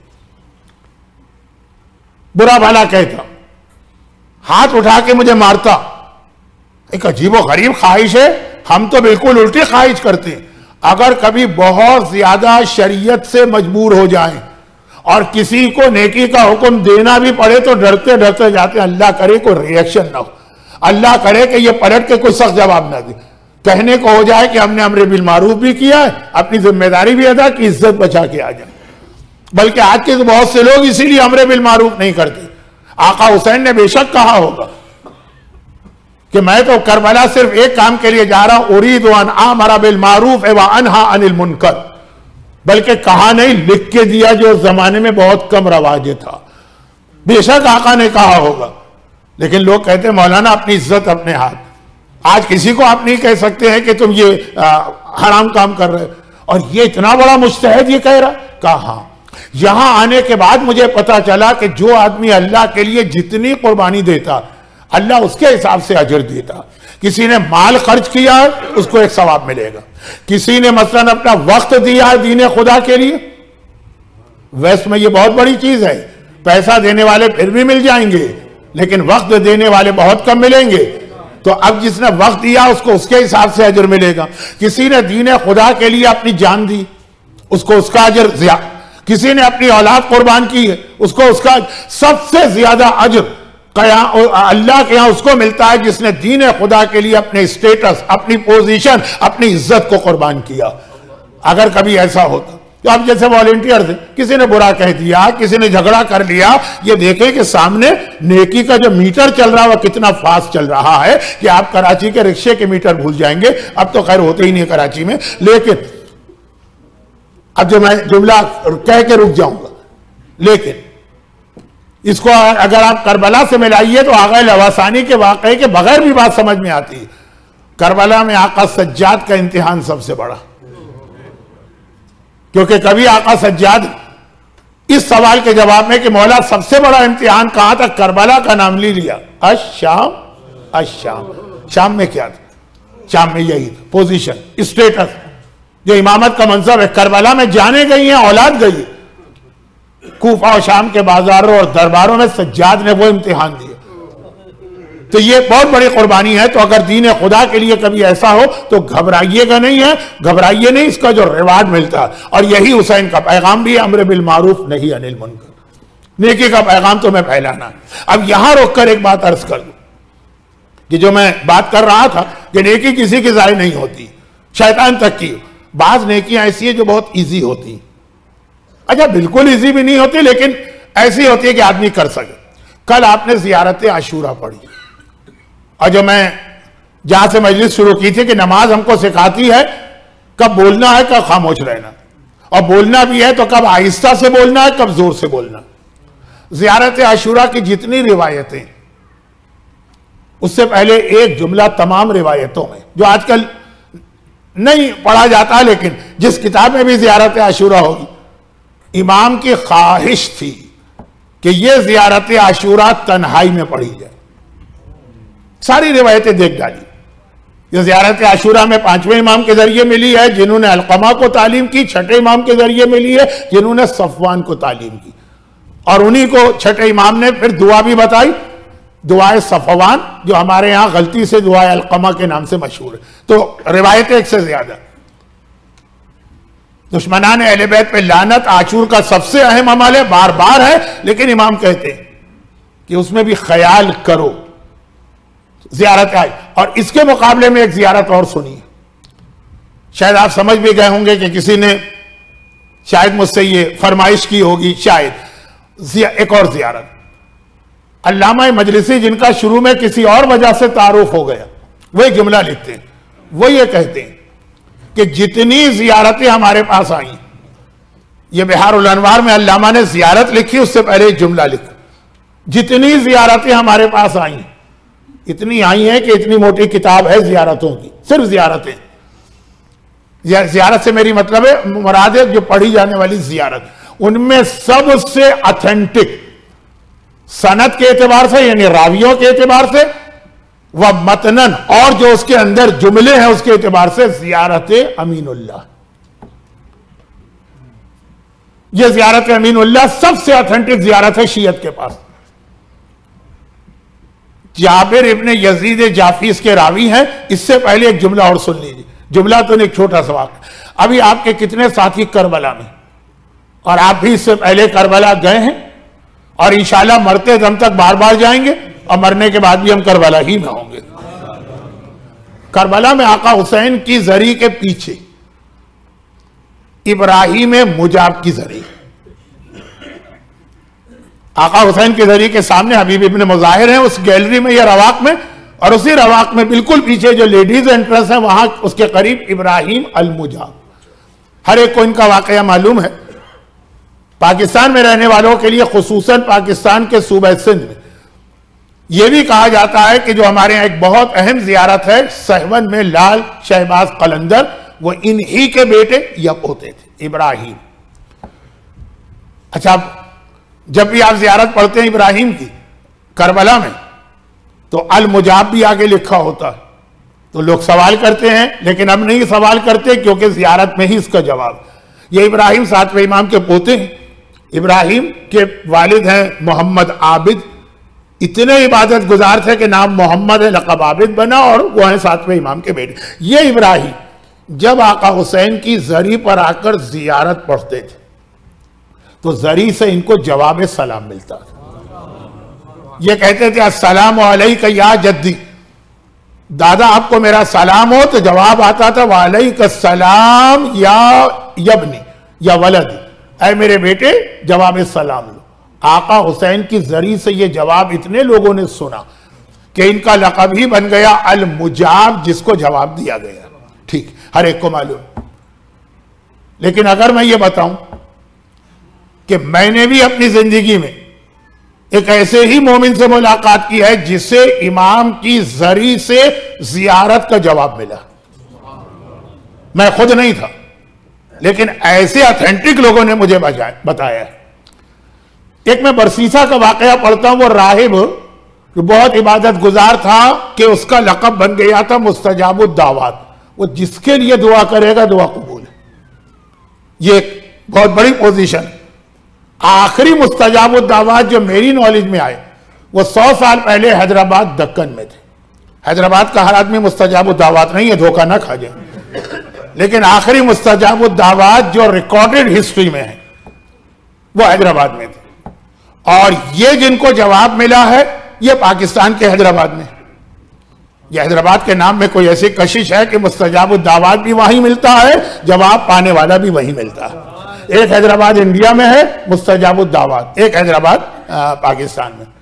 [SPEAKER 2] बुरा भला कहता, हाथ उठा के मुझे मारता। एक अजीबो गरीब ख्वाहिश है, हम तो बिल्कुल उल्टी ख्वाहिश करते हैं। अगर कभी बहुत ज्यादा शरीयत से मजबूर हो जाएं और किसी को नेकी का हुक्म देना भी पड़े तो डरते डरते जाते, अल्लाह करे कोई रिएक्शन ना हो, अल्लाह करे कि ये पलट के कोई सख्त जवाब ना दे, कहने को हो जाए कि हमने अमर बिल मारूफ भी किया है, अपनी जिम्मेदारी भी अदा की, इज्जत बचा के आ जाए। बल्कि आज के तो बहुत से लोग इसीलिए अमर बिल मारूफ नहीं करते। आका हुसैन ने बेशक कहा होगा कि मैं तो करबला सिर्फ एक काम के लिए जा रहा हूं, उरीदु अन आमरा बिल मारूफ व अनहा अनिल मुनकर। बल्कि कहा नहीं, लिख के दिया, जो जमाने में बहुत कम रवाज था। बेशक आका ने कहा होगा, लेकिन लोग कहते हैं मौलाना अपनी इज्जत अपने हाथ। आज किसी को आप नहीं कह सकते हैं कि तुम ये हराम काम कर रहे हो, और ये इतना बड़ा मुज्तहिद ये कह रहा। कहा यहां आने के बाद मुझे पता चला कि जो आदमी अल्लाह के लिए जितनी कुर्बानी देता, अल्लाह उसके हिसाब से अजर देता। किसी ने माल खर्च किया, उसको एक सवाब मिलेगा। किसी ने मसलन अपना वक्त दिया दीन खुदा के लिए, वेस्ट में ये बहुत बड़ी चीज है। पैसा देने वाले फिर भी मिल जाएंगे, लेकिन वक्त देने वाले बहुत कम मिलेंगे। तो अब जिसने वक्त दिया उसको उसके हिसाब से अजर मिलेगा। किसी ने दीन खुदा के लिए अपनी जान दी, उसको उसका अजर ज्यादा। किसी ने अपनी औलाद कुर्बान की है, उसको उसका सबसे ज्यादा अजर अल्लाह के यहां उसको मिलता है जिसने दीन खुदा के लिए अपने स्टेटस, अपनी पोजीशन, अपनी इज्जत को कुर्बान किया। अगर कभी ऐसा होता तो आप जैसे वॉलेंटियर थे, किसी ने बुरा कह दिया, किसी ने झगड़ा कर लिया, ये देखें कि सामने नेकी का जो मीटर चल रहा है वह कितना फास्ट चल रहा है कि आप कराची के रिक्शे के मीटर भूल जाएंगे। अब तो खैर होते ही नहीं कराची में, लेकिन अब जो मैं जुमला कह के रुक जाऊंगा, लेकिन इसको अगर आप करबला से मिलाइए तो आगा लवासानी के वाकये के बगैर भी बात समझ में आती है। करबला में आका सज्जाद का इम्तिहान सबसे बड़ा, क्योंकि कभी आका सज्जाद इस सवाल के जवाब में कि मौला सबसे बड़ा इम्तिहान कहां था, करबला का नाम ले लिया। अश-शाम, अश-शाम, शाम में क्या था? शाम में यही था पोजीशन, स्टेटस, जो इमामत का मंसब है। करबला में जाने गई है, औलाद गई है। कूफा और शाम के बाजारों और दरबारों में सज्जाद ने वो इम्तिहान दिया। तो ये बहुत बड़ी कुर्बानी है। तो अगर दीन खुदा के लिए कभी ऐसा हो तो घबराइएगा नहीं है, घबराइए नहीं, इसका जो रिवार्ड मिलता है। और यही हुसैन का पैगाम भी है, अम्र बिल मारूफ नहीं अनिल मुनकर, नेकी का पैगाम तो मैं फैलाना। अब यहां रोककर एक बात अर्ज कर दूं कि जो मैं बात कर रहा था कि नेकी किसी की जाय नहीं होती, शैतान तक की। बाज नेकियां ऐसी है जो बहुत ईजी होती, अच्छा बिल्कुल ईजी भी नहीं होती, लेकिन ऐसी होती है कि आदमी कर सके। कल आपने जियारत आशूरा पढ़ी, और जो मैं जहां से मजलिस शुरू की थी कि नमाज हमको सिखाती है कब बोलना है, कब खामोश रहना, और बोलना भी है तो कब आहिस्ता से बोलना है, कब जोर से बोलना। जियारत आशूरा की जितनी रिवायतें, उससे पहले एक जुमला तमाम रिवायतों में जो आजकल नहीं पढ़ा जाता, लेकिन जिस किताब में भी जियारत आशूरा होगी, इमाम की ख्वाहिश थी कि यह जियारत आशूरा तन्हाई में पढ़ी जाए। सारी रिवायतें देख डाली। ये जियारत आशूरा में 5वें इमाम के जरिए मिली है, जिन्होंने अलकमा को तालीम की, 6ठे इमाम के जरिए मिली है, जिन्होंने सफवान को तालीम की, और उन्हीं को 6ठे इमाम ने फिर दुआ भी बताई, दुआए सफवान, जो हमारे यहां गलती से दुआए अलकमा के नाम से मशहूर है। तो रिवायतें एक से ज्यादा। दुश्मनान अहले बैत पे लानत आशूर का सबसे अहम अमल है, बार बार है, लेकिन इमाम कहते हैं कि उसमें भी ख्याल करो, जियारत आई। और इसके मुकाबले में एक जियारत और सुनिए, शायद आप समझ भी गए होंगे कि किसी ने शायद मुझसे ये फरमाइश की होगी, शायद एक और जियारत। अल्लामा मजलिसी, जिनका शुरू में किसी और वजह से तारुफ हो गया, वही जुमला लिखते हैं, वो ये कहते हैं कि जितनी जियारतें हमारे पास आई, ये बिहारुल अनवार में अल्लामा ने जियारत लिखी, उससे पहले एक जुमला लिखा, जितनी जियारतें हमारे पास आई, इतनी आई हैं कि इतनी मोटी किताब है जियारतों की, सिर्फ जियारतें। जियारत से मेरी मतलब है, मुराद है जो पढ़ी जाने वाली जियारत, उनमें सबसे ऑथेंटिक सनद के एतबार से, यानी रावियों के एतबार से, व मतनन, और जो उसके अंदर जुमले हैं उसके एतबार से, जियारत अमीनुल्लाह। यह जियारत अमीनुल्लाह सबसे ऑथेंटिक जियारत है शियत के पास। जाबिर इब्ने यजीद जाफी इसके रावी हैं। इससे पहले एक जुमला और सुन लीजिए, जुमला तो नहीं, एक छोटा सा वाक़या। अभी आपके कितने साथी करबला में, और आप भी इससे पहले करबला गए हैं, और इंशाल्लाह मरते दम तक बार बार जाएंगे, और मरने के बाद भी हम करबला ही में होंगे। करबला में आका हुसैन की जरी के पीछे इब्राहिम मुजाब की जरी, आका हुसैन के जरिए के सामने हबीब इब्ने मुजाहिर है उस गैलरी में या रवाक में, और उसी रवाक में बिल्कुल पीछे जो लेडीज एंट्रेंस है वहां उसके करीब इब्राहिम अल मुजाब। हर एक को इनका वाकया मालूम है। पाकिस्तान में रहने वालों के लिए, खुसूसन पाकिस्तान के सूबे सिंध में, यह भी कहा जाता है कि जो हमारे यहां एक बहुत अहम जियारत है सहवन में, लाल शहबाज कलंदर, वो इन्हीं के बेटे या पोते थे, इब्राहिम। अच्छा, जब भी आप जियारत पढ़ते हैं इब्राहिम की करबला में, तो अल मुजाब भी आगे लिखा होता है, तो लोग सवाल करते हैं, लेकिन अब नहीं सवाल करते, क्योंकि जियारत में ही इसका जवाब। ये इब्राहिम 7वें इमाम के पोते हैं। इब्राहिम के वालिद हैं मोहम्मद आबिद, इतने इबादत गुजार थे कि नाम मोहम्मद है, लक़ब आबिद बना, और वो हैं 7वें इमाम के बेटे। ये इब्राहिम जब आका हुसैन की जरी पर आकर जियारत पढ़ते थे, तो जरी से इनको जवाब सलाम मिलता था। ये कहते थे अस्सलामु अलैका या जद्दी, दादा आपको मेरा सलाम हो, तो जवाब आता था वालैकुम या यबनी या वलद, ऐ मेरे बेटे जवाब सलाम लो। आका हुसैन की जरी से यह जवाब इतने लोगों ने सुना कि इनका लक़ब ही बन गया अल मुजाब, जिसको जवाब दिया गया। ठीक, हर एक को मालूम। लेकिन अगर मैं ये बताऊं कि मैंने भी अपनी जिंदगी में एक ऐसे ही मोमिन से मुलाकात की है जिसे इमाम की जरी से जियारत का जवाब मिला। मैं खुद नहीं था, लेकिन ऐसे ऑथेंटिक लोगों ने मुझे बताया। एक मैं बरसीसा का वाकया पढ़ता हूं। वो राहिब जो बहुत इबादत गुजार था कि उसका लक़ब बन गया था मुस्तजाबुद दावत। वो जिसके लिए दुआ करेगा दुआ कबूल है। ये एक बहुत बड़ी पोजीशन। आखिरी मुस्तजाबुद दावत जो मेरी नॉलेज में आए वो 100 साल पहले हैदराबाद दक्कन में थे। हैदराबाद का हर आदमी मुस्तजाबुद दावत नहीं है, धोखा ना खा जाए। लेकिन आखिरी मुस्तजाबुद दावत जो रिकॉर्डेड हिस्ट्री में है वो हैदराबाद में थे। और ये जिनको जवाब मिला है ये पाकिस्तान के हैदराबाद में। ये हैदराबाद के नाम में कोई ऐसी कशिश है कि मुस्तजाबुद दावत भी वहीं मिलता है, जवाब पाने वाला भी वहीं मिलता है। एक हैदराबाद इंडिया में है मुस्तजाबुद दावत, एक हैदराबाद पाकिस्तान में।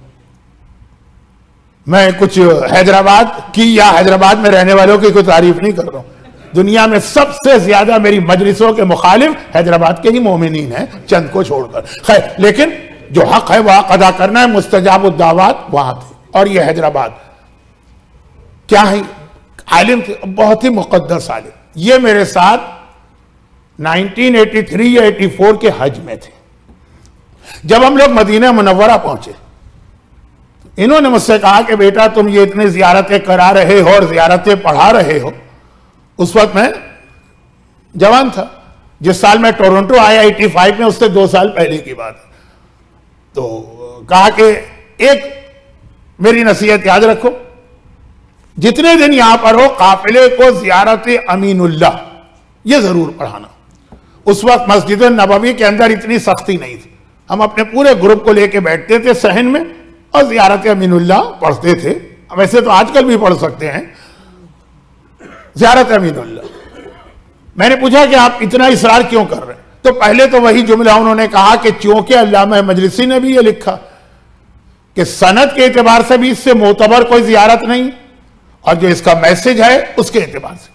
[SPEAKER 2] मैं कुछ हैदराबाद की या हैदराबाद में रहने वालों की कोई तारीफ नहीं कर रहा हूं। दुनिया में सबसे ज्यादा मेरी मजलिसों के मुखालिफ हैदराबाद के ही मोमिनीन हैं, चंद को छोड़कर। खैर, लेकिन जो हक है वह अदा करना है। मुस्तजाबुद दावत वहां थे और यह हैदराबाद क्या है, आलिम थे, बहुत ही मुकद्दस आलिम। ये मेरे साथ 1983 या 84 के हज में थे। जब हम लोग मदीना मुनव्वरा पहुंचे, इन्होंने मुझसे कहा कि बेटा तुम ये इतनी जियारतें करा रहे हो और जियारतें पढ़ा रहे हो। उस वक्त मैं जवान था। जिस साल मैं टोरंटो आया 85 में, उससे 2 साल पहले की बात है। तो कहा कि एक मेरी नसीहत याद रखो, जितने दिन यहां पर हो काफिले को जियारत अमीनुल्लाह ये जरूर पढ़ाना। उस वक्त मस्जिद नबवी के अंदर इतनी सख्ती नहीं थी। हम अपने पूरे ग्रुप को लेके बैठते थे सहन में और जियारत अमीनुल्लाह पढ़ते थे। वैसे तो आजकल भी पढ़ सकते हैं जियारत अमीनुल्लाह। मैंने पूछा कि आप इतना इसरार क्यों कर रहे हैं? तो पहले तो वही जुमला उन्होंने कहा कि चूंकि अल्लामा मजलिसी ने भी ये लिखा कि सनद के एतबार से भी इससे मोतबर कोई जियारत नहीं, और जो इसका मैसेज है उसके एतबार से।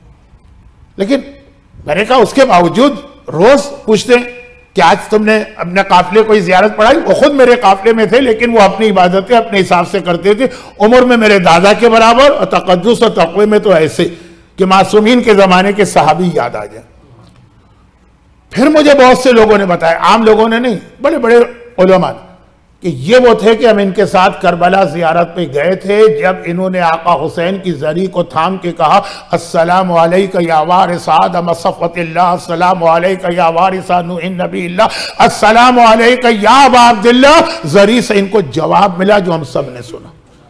[SPEAKER 2] लेकिन मैंने कहा उसके बावजूद रोज पूछते कि आज तुमने अपने काफिले को जियारत पढ़ाई। वो खुद मेरे काफिले में थे, लेकिन वो अपनी इबादतें अपने हिसाब से करते थे। उम्र में मेरे दादा के बराबर और तकद्दुस और तक़वे में तो ऐसे कि मासूमीन के जमाने के सहाबी याद आ जाए। फिर मुझे बहुत से लोगों ने बताया, आम लोगों ने नहीं, बड़े बड़े उलमा, कि ये वो थे कि हम इनके साथ करबला जियारत पे गए थे जब इन्होंने आका हुसैन की जरी को थाम के कहा अस्सलामु अलैका या वारिस आदम सफ़वतिल्लाह, अस्सलामु अलैका या वारिस नूह नबील्लाह, अस्सलामु अलैका या अबा अब्दुल्लाह। जरी से इनको जवाब मिला जो हम सब ने सुना।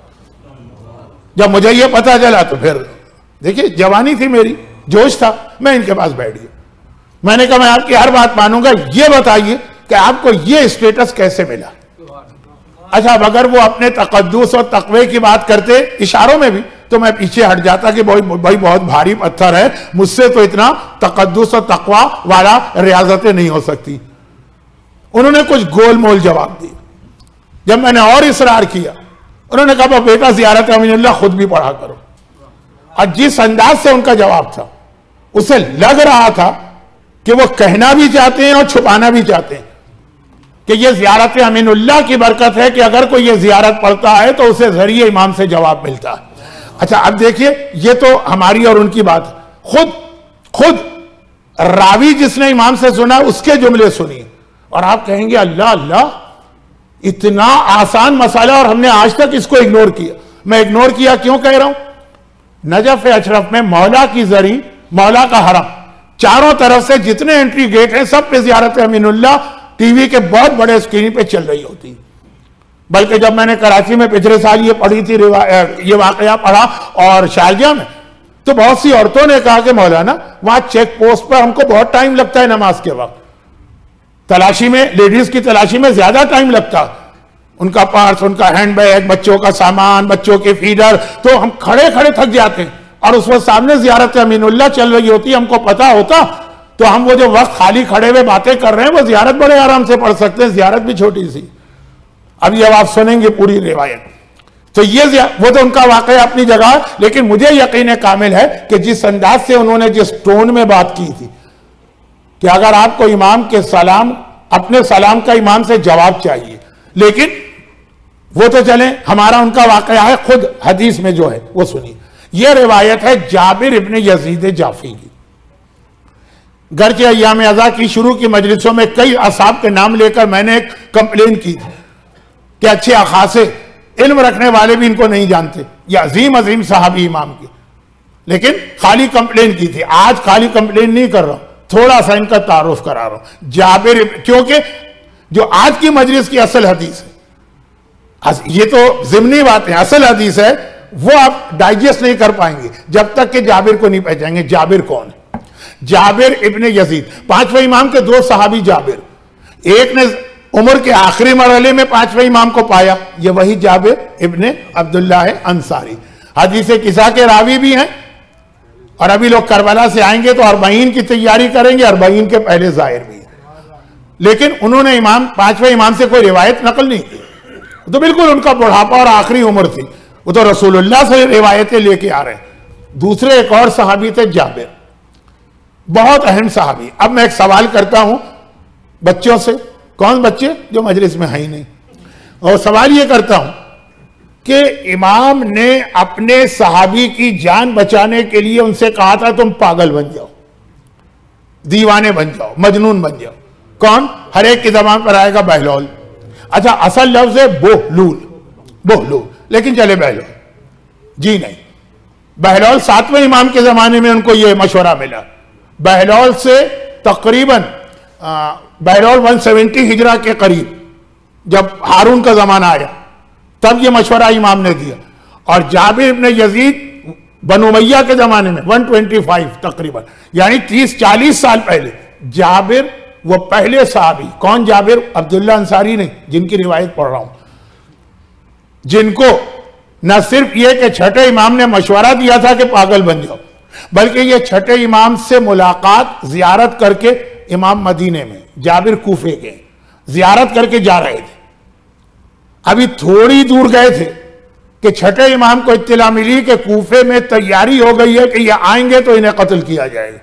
[SPEAKER 2] जब मुझे ये पता चला तो फिर देखिए जवानी थी मेरी, जोश था, मैं इनके पास बैठ गया। मैंने कहा मैं आपकी हर बात मानूंगा, ये बताइए कि आपको ये स्टेटस कैसे मिला। अच्छा, अब अगर वो अपने तकद्दुस और तकवे की बात करते इशारों में भी तो मैं पीछे हट जाता कि भाई बहुत भारी पत्थर है, मुझसे तो इतना तकद्दुस और तकवा वाला रियाजतें नहीं हो सकती। उन्होंने कुछ गोलमोल जवाब दिया। जब मैंने और इसरार किया, उन्होंने कहा बेटा जियारत अमीनुल्लाह खुद भी पढ़ा करो। और जिस अंदाज से उनका जवाब था, उसे लग रहा था कि वो कहना भी चाहते हैं और छुपाना भी चाहते हैं कि ये जियारत अमीनुल्लाह की बरकत है कि अगर कोई ये जियारत पढ़ता है तो उसे जरिए इमाम से जवाब मिलता है। अच्छा, अब देखिए, ये तो हमारी और उनकी बात है। खुद रावी जिसने इमाम से सुना उसके जुमले सुनिए और आप कहेंगे अल्लाह अल्लाह, इतना आसान मसाला और हमने आज तक इसको इग्नोर किया। मैं इग्नोर किया क्यों कह रहा हूं? नजफ अशरफ में मौला की जरी, मौला का हरम, चारों तरफ से जितने एंट्री गेट हैं सब पे जियारत अमीनुल्लाह टीवी के बहुत बड़े स्क्रीन पे चल रही होती। बल्कि जब मैंने कराची में पिछले साल ये पढ़ी थी, ये वाकया पढ़ा और शारजा में, तो बहुत सी औरतों ने कहा कि मौलाना वहां चेक पोस्ट पर हमको बहुत टाइम लगता है, नमाज के वक्त तलाशी में, लेडीज की तलाशी में ज्यादा टाइम लगता। उनका पर्स, उनका हैंडबैग, बच्चों का सामान, बच्चों के फीडर, तो हम खड़े खड़े थक जाते हैं। और उस वक्त सामने ज़ियारत अमीनुल्लाह चल रही होती, हमको पता होता तो हम वो जो वक्त खाली खड़े हुए बातें कर रहे हैं वो ज़ियारत बड़े आराम से पढ़ सकते हैं, ज़ियारत भी छोटी सी। अभी अब आप सुनेंगे पूरी रिवायत। तो ये वो तो उनका वाकया अपनी जगह, लेकिन मुझे यकीन कामिल है कि जिस अंदाज से उन्होंने जिस टोन में बात की थी कि अगर आपको इमाम के सलाम, अपने सलाम का इमाम से जवाब चाहिए, लेकिन वो तो चले, हमारा उनका वाकया है खुद हदीस में जो है वो सुनिए। यह रिवायत है जाबिर इब्ने यजीद जाफी की। गर्चे अय्याम अज़ा की शुरू की मजलिसों में कई असाब के नाम लेकर मैंने एक कंप्लेन की थी कि अच्छे खासे इल्म रखने वाले भी इनको नहीं जानते, ये अजीम अजीम साहबी इमाम की, लेकिन खाली कंप्लेन की थी। आज खाली कंप्लेन नहीं कर रहा हूं, थोड़ा सा इनका तारुफ करा रहा हूं। जाबिर, क्योंकि जो आज की मजलिस की असल हदीस है, ये तो जिमनी बात है, असल हदीस है, वो आप डाइजेस्ट नहीं कर पाएंगे जब तक कि जाबिर को नहीं पहचानेंगे। जाबिर कौन है? जाबिर इब्ने यजीद, पांचवें इमाम के दो सहाबी जाबिर, एक ने उम्र के आखिरी मरहले में पांचवें इमाम को पाया, ये वही जाबिर इब्ने अब्दुल्लाह है अंसारी, हदीस किस्सा के रावी भी हैं। और अभी लोग करबला से आएंगे तो अरबईन की तैयारी करेंगे, अरबईन के पहले जाहिर भी है, लेकिन उन्होंने इमाम, पांचवें इमाम से कोई रिवायत नकल नहीं की। तो बिल्कुल उनका बुढ़ापा और आखिरी उम्र थी, वो तो रसूलुल्लाह से रिवायतें लेके आ रहे हैं। दूसरे एक और सहाबी थे जाबिर, बहुत अहम सहाबी। अब मैं एक सवाल करता हूं बच्चों से, कौन बच्चे जो मजलिस में है ही नहीं, और सवाल ये करता हूं कि इमाम ने अपने सहाबी की जान बचाने के लिए उनसे कहा था तुम पागल बन जाओ, दीवाने बन जाओ, मजनून बन जाओ। कौन? हर एक की जबान पर आएगा बहलोल। अच्छा, असल लफ्ज है बोहलूल, बोहलूल, लेकिन चले बहलोल जी नहीं। बहलोल सातवें इमाम के जमाने में उनको यह मशवरा मिला। बहलोल से तकरीबन बहलोल 170 हिजरा के करीब जब हारून का जमाना आया तब यह मशवरा इमाम ने दिया। और Jabir ibn Yazid Banu Umayya के जमाने में 125 तकरीबन, यानी 30-40 साल पहले जाबिर, वो पहले साहबी। कौन? जाबिर अब्दुल्ला अंसारी नहीं, जिनकी रिवायत पढ़ रहा हूं, जिनको न सिर्फ यह कि छठे इमाम ने मशवरा दिया था कि पागल बन जाओ, बल्कि ये छठे इमाम से मुलाकात जियारत करके, इमाम मदीने में, जाबिर कूफे के, जियारत करके जा रहे थे। अभी थोड़ी दूर गए थे कि छठे इमाम को इत्तला मिली कि कूफे में तैयारी हो गई है कि ये आएंगे तो इन्हें कत्ल किया जाएगा।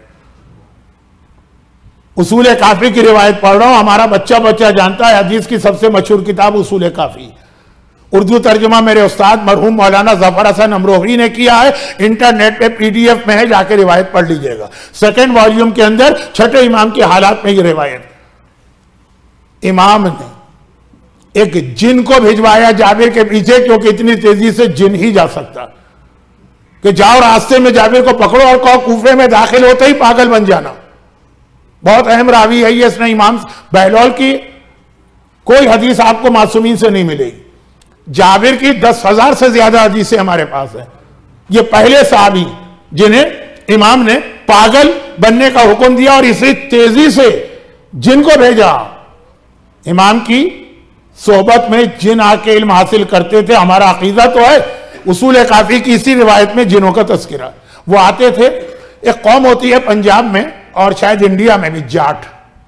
[SPEAKER 2] उसूल काफी की रिवायत पढ़ रहा हूं, हमारा बच्चा बच्चा जानता है, हदीस की सबसे मशहूर किताब उसूल काफी। उर्दू तर्जुमा मेरे उस्ताद मरहूम मौलाना जफर हसन अमरोही ने किया है, इंटरनेट पे PDF में है, जाके रिवायत पढ़ लीजिएगा। सेकेंड वॉल्यूम के अंदर छठे इमाम के हालात में ये रिवायत। इमाम ने एक जिन को भिजवाया जाबिर के पीछे, क्योंकि इतनी तेजी से जिन ही जा सकता, कि जाओ रास्ते में जाबिर को पकड़ो और कहो कूफे में दाखिल होते ही पागल बन जाना। बहुत अहम रावी है ये, इसने इमाम बहलोल की कोई हदीस आपको मासूमीन से नहीं मिलेगी। जाबिर की 10,000 से ज्यादा हदीसें हमारे पास है। ये पहले साहबी जिन्हें इमाम ने पागल बनने का हुक्म दिया और इसी तेजी से जिनको भेजा। इमाम की सोहबत में जिन आके इल्म हासिल करते थे, हमारा अकीदा तो है। उसूल काफी की इसी रिवायत में जिनों का तस्करा। वो आते थे, एक कौम होती है पंजाब में और शायद इंडिया में भी, जाट।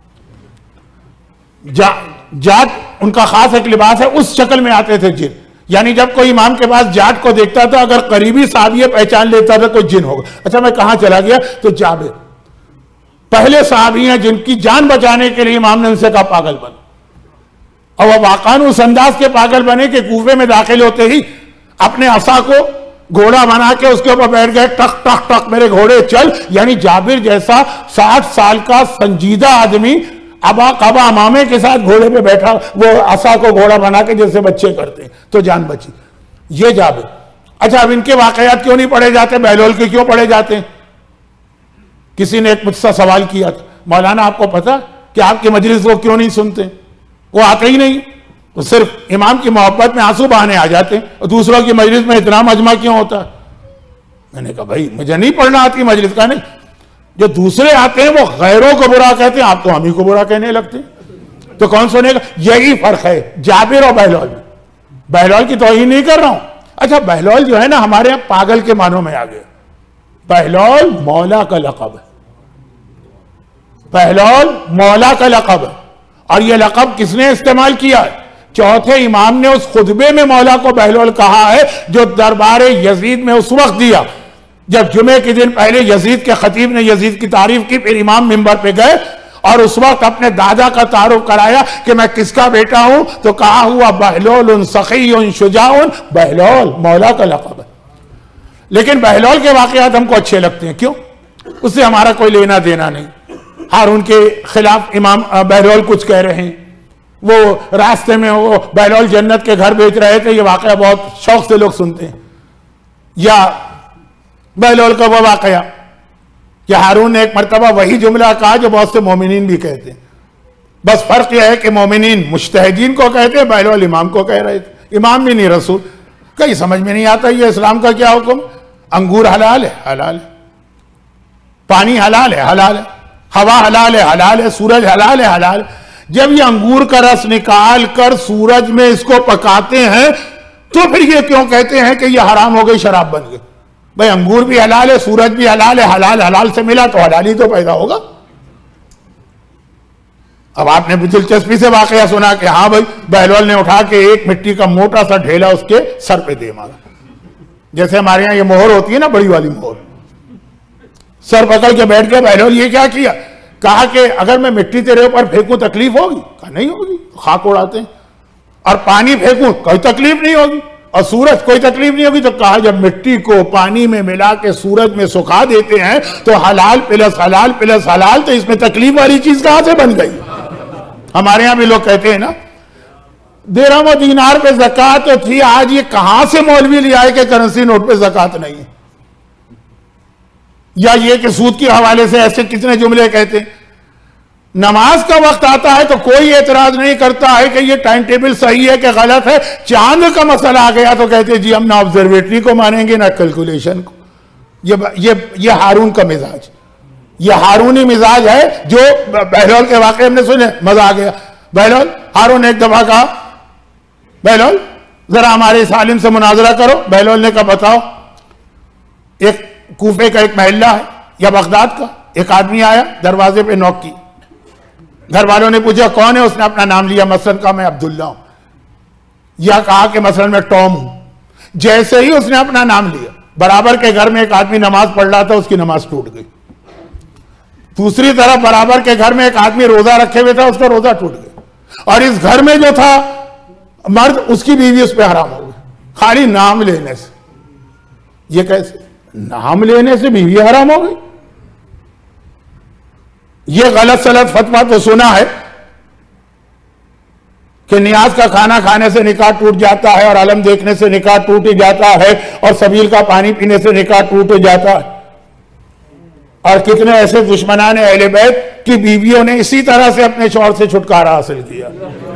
[SPEAKER 2] जाट उनका खास एक लिबास है, उस शक्ल में आते थे जिन। यानी जब कोई इमाम के पास जाट को देखता था, अगर करीबी साहबी पहचान लेता था कोई जिन होगा। अच्छा, मैं कहां चला गया? तो जाबिर पहले साहबी हैं जिनकी जान बचाने के लिए इमाम ने उनसे कहा पागल बन, और वह वाकई उस अंदाज के पागल बने कि कूफे में दाखिल होते ही अपने असा को घोड़ा बना के उसके ऊपर बैठ गए, टक टक टक मेरे घोड़े चल। यानी जाबिर जैसा 60 साल का संजीदा आदमी अबा कबा अमामे के साथ घोड़े पे बैठा, वो असा को घोड़ा बना के जैसे बच्चे करते, तो जान बची। ये जाबिर। अच्छा, अब इनके वाकयात क्यों नहीं पढ़े जाते? बहलोल के क्यों पढ़े जाते? किसी ने एक मुझसे सवाल किया था, मौलाना आपको पता कि आपकी मजलिस वो क्यों नहीं सुनते? वो आते ही नहीं, तो सिर्फ इमाम की मोहब्बत में आंसू बहाने आ जाते हैं, और दूसरों की मजलिस में इतना मजमा क्यों होता है? मैंने कहा भाई मुझे नहीं पढ़ना आती मजलिस का। नहीं, जो दूसरे आते हैं वो गैरों को बुरा कहते हैं, आप तो हम ही को बुरा कहने लगते हैं, तो कौन सुनेगा? यही फर्क है जाबिर और बहलोल में। बहलौल की तौहीन नहीं कर रहा हूं। अच्छा, बहलौल जो है ना हमारे यहां पागल के मानों में आ गया। बहलौल मौला का लक़ब है, बहलौल मौला का लक़ब है। और यह लक़ब किसने इस्तेमाल किया है? चौथे इमाम ने उस खुतबे में मौला को बहलौल कहा है जो दरबार यजीद में उस वक्त दिया जब जुमे के दिन पहले यजीद के खतीब ने यजीद की तारीफ की, फिर इमाम मिंबर पे गए और उस वक्त अपने दादा का तारुफ कराया कि मैं किसका बेटा हूं, तो कहा हुआ बहलौल सखी शुजाउन, बहलौल मौला का लक़ब है। लेकिन बहलौल के वाक़यात हमको अच्छे लगते हैं, क्यों? उससे हमारा कोई लेना देना नहीं। हारून के खिलाफ इमाम बहलौल कुछ कह रहे हैं, वो रास्ते में वो बहलौल जन्नत के घर बेच रहे थे, ये वाक़या बहुत शौक से लोग सुनते हैं। या बहलौल का वो वाक़या कि हारून ने एक मरतबा वही जुमला कहा जो बहुत से मोमिनीन भी कहते हैं, बस फर्क यह है कि मोमिनीन मुज्तहिदीन को कहते हैं, बहलौल इमाम को कह रहे थे। इमाम भी नहीं रसूल। कहीं समझ में नहीं आता ये इस्लाम का क्या हुक्म। अंगूर हलाल है, हलाल है। पानी हलाल है, हलाल है। हवा हलाल है, हलाल है। सूरज हलाल है, हलाल है। जब ये अंगूर का रस निकाल कर सूरज में इसको पकाते हैं तो फिर ये क्यों कहते हैं कि ये हराम हो गई, शराब बन गई? भाई अंगूर भी हलाल है, सूरज भी हलाल है, हलाल हलाल से मिला तो हलाल ही तो पैदा होगा। अब आपने भी दिलचस्पी से वाकया सुना कि हाँ भाई बहलौल ने उठा के एक मिट्टी का मोटा सा ढेला उसके सर पे दे मारा, जैसे हमारे यहां ये मोहर होती है ना, बड़ी वाली मोहर, सर पकड़ के बैठ गया। बहलौल ये क्या किया? कहा कि अगर मैं मिट्टी तेरे ऊपर फेंकूं तकलीफ होगी? कहा नहीं होगी, खाक उड़ाते हैं। और पानी फेंकूं कोई तकलीफ नहीं होगी, और सूरज कोई तकलीफ नहीं होगी। तो कहा जब मिट्टी को पानी में मिला के सूरज में सुखा देते हैं तो हलाल प्लस हलाल प्लस हलाल, तो इसमें तकलीफ वाली चीज कहां से बन गई? हमारे यहां भी लोग कहते हैं ना दिरहम और दीनार पे ज़कात तो थी, आज ये कहां से मौलवी ले आए कि करेंसी नोट पे ज़कात नहीं है। या ये कि सूद के हवाले से ऐसे कितने जुमले कहते हैं। नमाज का वक्त आता है तो कोई एतराज नहीं करता है कि ये टाइम टेबल सही है कि गलत है। चांद का मसला आ गया तो कहते जी हम ना ऑब्जर्वेटरी को मानेंगे ना कैलकुलेशन को। ये हारून का मिजाज, ये हारूनी मिजाज है जो बहलौल के वाकये हमने सुने, मजा आ गया। बहलौल हारून ने एक दफा कहा बहलौल जरा हमारे इस आलिम से मुनाजरा करो। बहलौल ने कहा बताओ। एक कूफे का एक महल्ला है या बगदाद का, एक आदमी आया, दरवाजे पे नॉक की। घर वालों ने पूछा कौन है? उसने अपना नाम लिया, मसलन कहा मैं अब्दुल्ला हूं, या कहा कि मसलन मैं टॉम हूं। जैसे ही उसने अपना नाम लिया, बराबर के घर में एक आदमी नमाज पढ़ रहा था, उसकी नमाज टूट गई। दूसरी तरफ बराबर के घर में एक आदमी रोजा रखे हुए था, उसका रोजा टूट गया। और इस घर में जो था मर्द, उसकी बीवी उस पर हराम हो गई खाली नाम लेने से। ये कैसे? नाम लेने से बीवी हराम हो गई? ये गलत सलत फतवा तो सुना है कि नियाज का खाना खाने से निकाह टूट जाता है, और अलम देखने से निकाह टूट जाता है, और सबील का पानी पीने से निकाह टूट जाता है। और कितने ऐसे दुश्मनान अहले बैत की बीवियों ने इसी तरह से अपने शौहर से छुटकारा हासिल किया।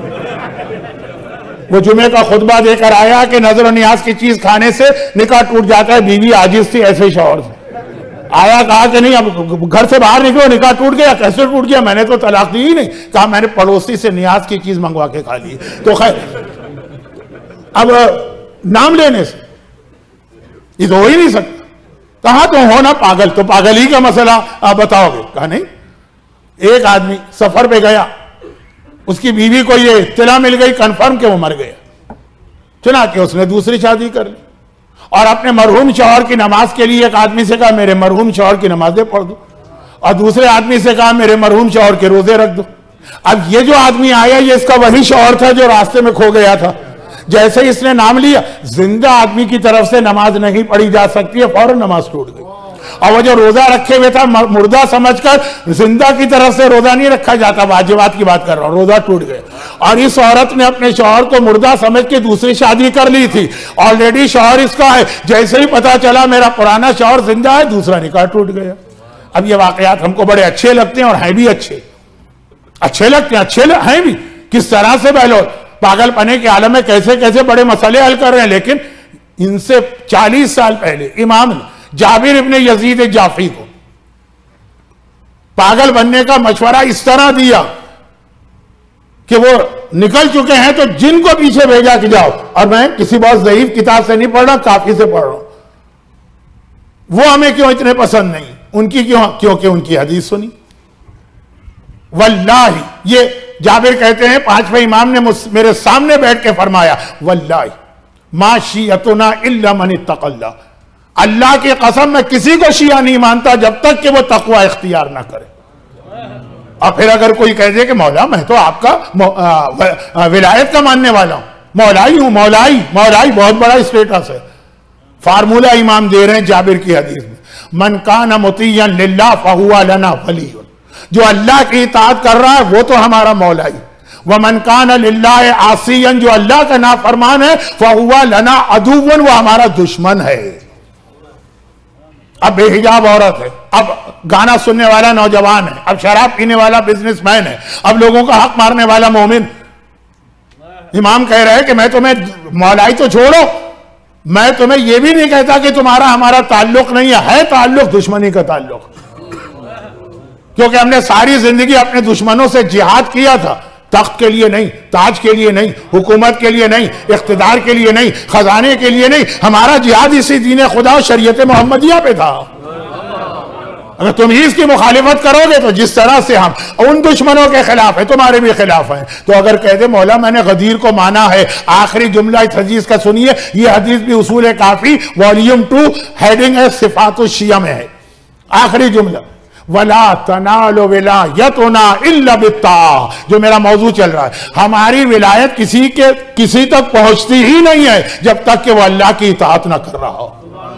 [SPEAKER 2] वो जुमे का खुतबा देकर आया कि नजर और नियाज की चीज खाने से निकाह टूट जाता है, बीवी आजिज थी ऐसे शौहर से। आया, कहा कि नहीं अब घर से बाहर निकलो, निकाह टूट गया। कैसे टूट गया? मैंने तो तलाक दी ही नहीं। कहा मैंने पड़ोसी से नियाज की चीज मंगवा के खा ली। तो खैर अब नाम लेने से ये तो हो ही नहीं सकता। कहा तो हो ना पागल, तो पागल ही का मसला आप बताओगे? कहा नहीं। एक आदमी सफर पे गया, उसकी बीवी को ये इत्तला मिल गई कंफर्म कि वो मर गया। चुना कि उसने दूसरी शादी कर ली, और अपने मरहूम शौहर की नमाज के लिए एक आदमी से कहा मेरे मरहूम शौहर की नमाजें पढ़ दो, और दूसरे आदमी से कहा मेरे मरहूम शौहर के रोजे रख दो। अब ये जो आदमी आया ये इसका वही शौहर था जो रास्ते में खो गया था। जैसे ही इसने नाम लिया, जिंदा आदमी की तरफ से नमाज नहीं पढ़ी जा सकती है, फौरन नमाज टूट गई। और वो जो रोजा रखे हुए था मुर्दा समझकर जिंदा की तरफ से रोजा नहीं रखा जाता, वाजिबात की बात कर रहा हूं, रोजा टूट गया। और इस औरत ने अपने शौहर को मुर्दा समझ के दूसरी शादी कर ली थी। ऑलरेडी शौहर इसका है, जैसे ही पता चला मेरा पुराना शौहर जिंदा है, दूसरा निकाह टूट गया। अब ये वाकयात हमको बड़े अच्छे लगते हैं, और हैं भी अच्छे लगते हैं, अच्छे हैं भी। किस तरह से बहलौल पागलपने के आलम में कैसे कैसे बड़े मसले हल कर रहे हैं। लेकिन इनसे 40 साल पहले इमाम ने जाबिर इब्ने यजीद जाफी को पागल बनने का मशवरा इस तरह दिया कि वो निकल चुके हैं, तो जिनको पीछे भेजा कि जाओ, और मैं किसी बहुत ज़ईफ किताब से नहीं पढ़ रहा, काफी से पढ़ रहा हूं, वो हमें क्यों इतने पसंद नहीं, उनकी क्यों, क्योंकि उनकी हदीस सुनी। वल्लाही, ये जाबिर कहते हैं पांचवें इमाम ने मेरे सामने बैठ के फरमाया, वल्लाही मा शियतुना इल्ला मन इत्तक़ल्लाह, अल्लाह की कसम मैं किसी को शिया नहीं मानता जब तक कि वो तकवा इख्तियार ना करे। और फिर अगर कोई कह दे कि मौला मैं तो आपका विलायत का मानने वाला हूं, मौलाई हूं, मौलाई मौलाई बहुत बड़ा स्टेटस है। फार्मूला इमाम दे रहे हैं जाबिर की हदीस में, मन काना मुतियन लिल्लाह फहुवा लना वलियुन, जो अल्लाह की इताअत कर रहा है वो तो हमारा मौलाई, व मन काना लिल्लाह आसियन, जो अल्लाह का नाफरमान है, फहुवा लना अदुवन, वो हमारा दुश्मन है। अब बेहिजाब औरत है, अब गाना सुनने वाला नौजवान है, अब शराब पीने वाला बिजनेसमैन है, अब लोगों का हक मारने वाला मोमिन। इमाम कह रहे हैं कि मैं तुम्हें मौलाई तो छोड़ो, मैं तुम्हें यह भी नहीं कहता कि तुम्हारा हमारा ताल्लुक नहीं है ताल्लुक, दुश्मनी का ताल्लुक, क्योंकि हमने सारी जिंदगी अपने दुश्मनों से जिहाद किया था, तख्त के लिए नहीं, ताज के लिए नहीं, हुकूमत के लिए नहीं, इख्तिदार के लिए नहीं, खजाने के लिए नहीं, हमारा जिहाद इसी दीन खुदा और शरीयत मोहम्मदिया पे था। अगर तुम ही इसकी मुखालिफत करोगे तो जिस तरह से हम उन दुश्मनों के खिलाफ है, तुम्हारे भी खिलाफ है। तो अगर कह दे मौला मैंने गदीर को माना है, आखिरी जुमला इस हदीस का सुनिए, यह हदीस भी उसूल काफी वॉल्यूम 2 हेडिंग है सिफातुश शिया में है, आखिरी जुमला, वला तनालो विलायतुना इल्ला बित्ताअ, जो मेरा मौजू चल रहा है, हमारी विलायत किसी तक पहुंचती ही नहीं है जब तक कि वह अल्लाह की इताअत ना कर रहा हो।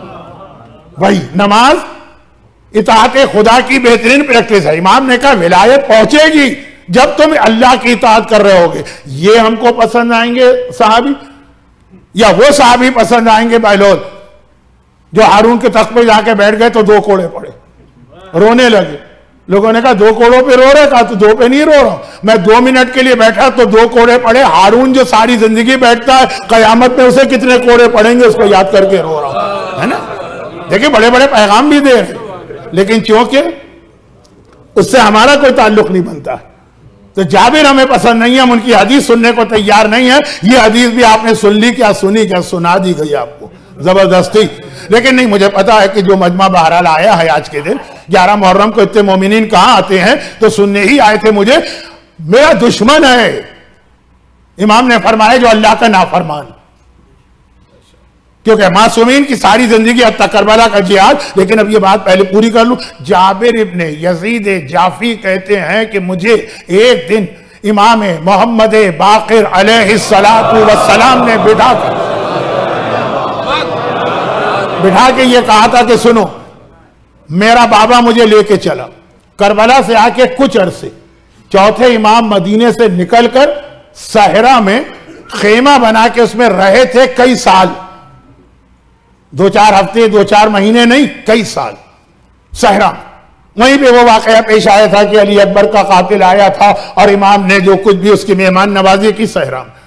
[SPEAKER 2] वही नमाज इताअत खुदा की बेहतरीन प्रैक्टिस है। इमाम ने कहा विलायत पहुंचेगी जब तुम अल्लाह की इताअत कर रहे होगे। ये हमको पसंद आएंगे साहबी, या वो साहबी पसंद आएंगे बहलोल जो हारून के तख्त पे जाके बैठ गए तो 2 कोड़े पड़े, रोने लगे। लोगों ने कहा 2 कोड़ों पे रो रहे, कहा तो 2 पे नहीं रो रहा हूं, मैं 2 मिनट के लिए बैठा तो 2 कोड़े पड़े। हारून जो सारी जिंदगी बैठता है, कयामत में उसे कितने कोड़े पड़ेंगे उसको याद करके रो रहा हूं, है ना। देखिए बड़े बड़े पैगाम भी दे रहे, लेकिन क्योंकि उससे हमारा कोई ताल्लुक नहीं बनता, तो जाबिर हमें पसंद नहीं है, हम उनकी हदीस सुनने को तैयार नहीं है। ये हदीस भी आपने सुन ली, क्या सुनी, क्या सुना दी गई आपको जबरदस्ती। लेकिन नहीं, मुझे पता है कि जो मजमा बहरहाल आया है आज के दिन 11 मुहर्रम को, इतने मोमिनीन कहां आते हैं, तो सुनने ही आए थे मुझे। मेरा दुश्मन है, इमाम ने फरमाया, जो अल्लाह का नाफरमान, क्योंकि मासूमीन की सारी जिंदगी हत्ता करबला का जिहाद। लेकिन अब ये बात पहले पूरी कर लूं। जाबिर इब्ने यजीद जाफी कहते हैं कि मुझे एक दिन इमाम मोहम्मद बाकिर अलैहिस्सलातु वस्सलाम ने बिठा के ये कहा था कि सुनो, मेरा बाबा मुझे लेके चला करबला से आके कुछ अरसे, चौथे इमाम मदीने से निकलकर सहरा में खेमा बना के उसमें रहे थे कई साल, 2-4 हफ्ते 2-4 महीने नहीं, कई साल सहरा। वहीं पे वो वाकया पेश आया था कि अली अकबर का कातिल आया था और इमाम ने जो कुछ भी उसकी मेहमान नवाजी की सहरा में।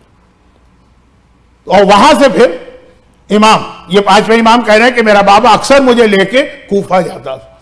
[SPEAKER 2] और वहां से फिर इमाम, ये 5वें इमाम कह रहे हैं कि मेरा बाबा अक्सर मुझे लेके कूफा जाता था।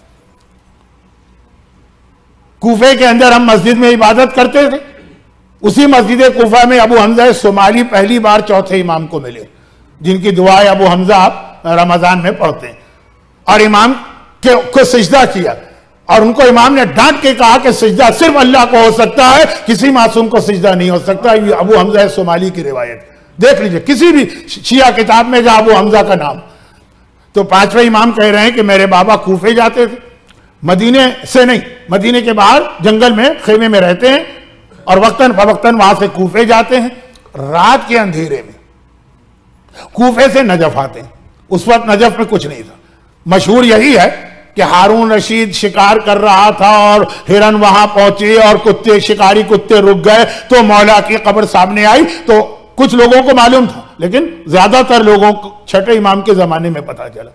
[SPEAKER 2] कूफे के अंदर हम मस्जिद में इबादत करते थे। उसी मस्जिद कूफा में अबू हमजा सोमाली पहली बार चौथे इमाम को मिले, जिनकी दुआएं अबू हमजा आप रमजान में पढ़ते हैं। और इमाम को सिजदा किया और उनको इमाम ने डांट के कहा कि सिजदा सिर्फ अल्लाह को हो सकता है, किसी मासूम को सिजदा नहीं हो सकता। ये अबू हमजा सोमाली की रिवायत देख लीजिए, किसी भी शिया किताब में जहां अबू हमजा का नाम। तो 5वें इमाम कह रहे हैं कि मेरे बाबा कूफे जाते थे, मदीने से नहीं, मदीने के बाहर जंगल में खेमे में रहते हैं और वक्तन फवक्तन वहां से कूफे जाते हैं। रात के अंधेरे में कूफे से नजफ आते हैं। उस वक्त नजफ में कुछ नहीं था। मशहूर यही है कि हारून रशीद शिकार कर रहा था और हिरन वहां पहुंचे और कुत्ते, शिकारी कुत्ते रुक गए, तो मौला की कब्र सामने आई। तो कुछ लोगों को मालूम था, लेकिन ज्यादातर लोगों को छठे इमाम के जमाने में पता चला।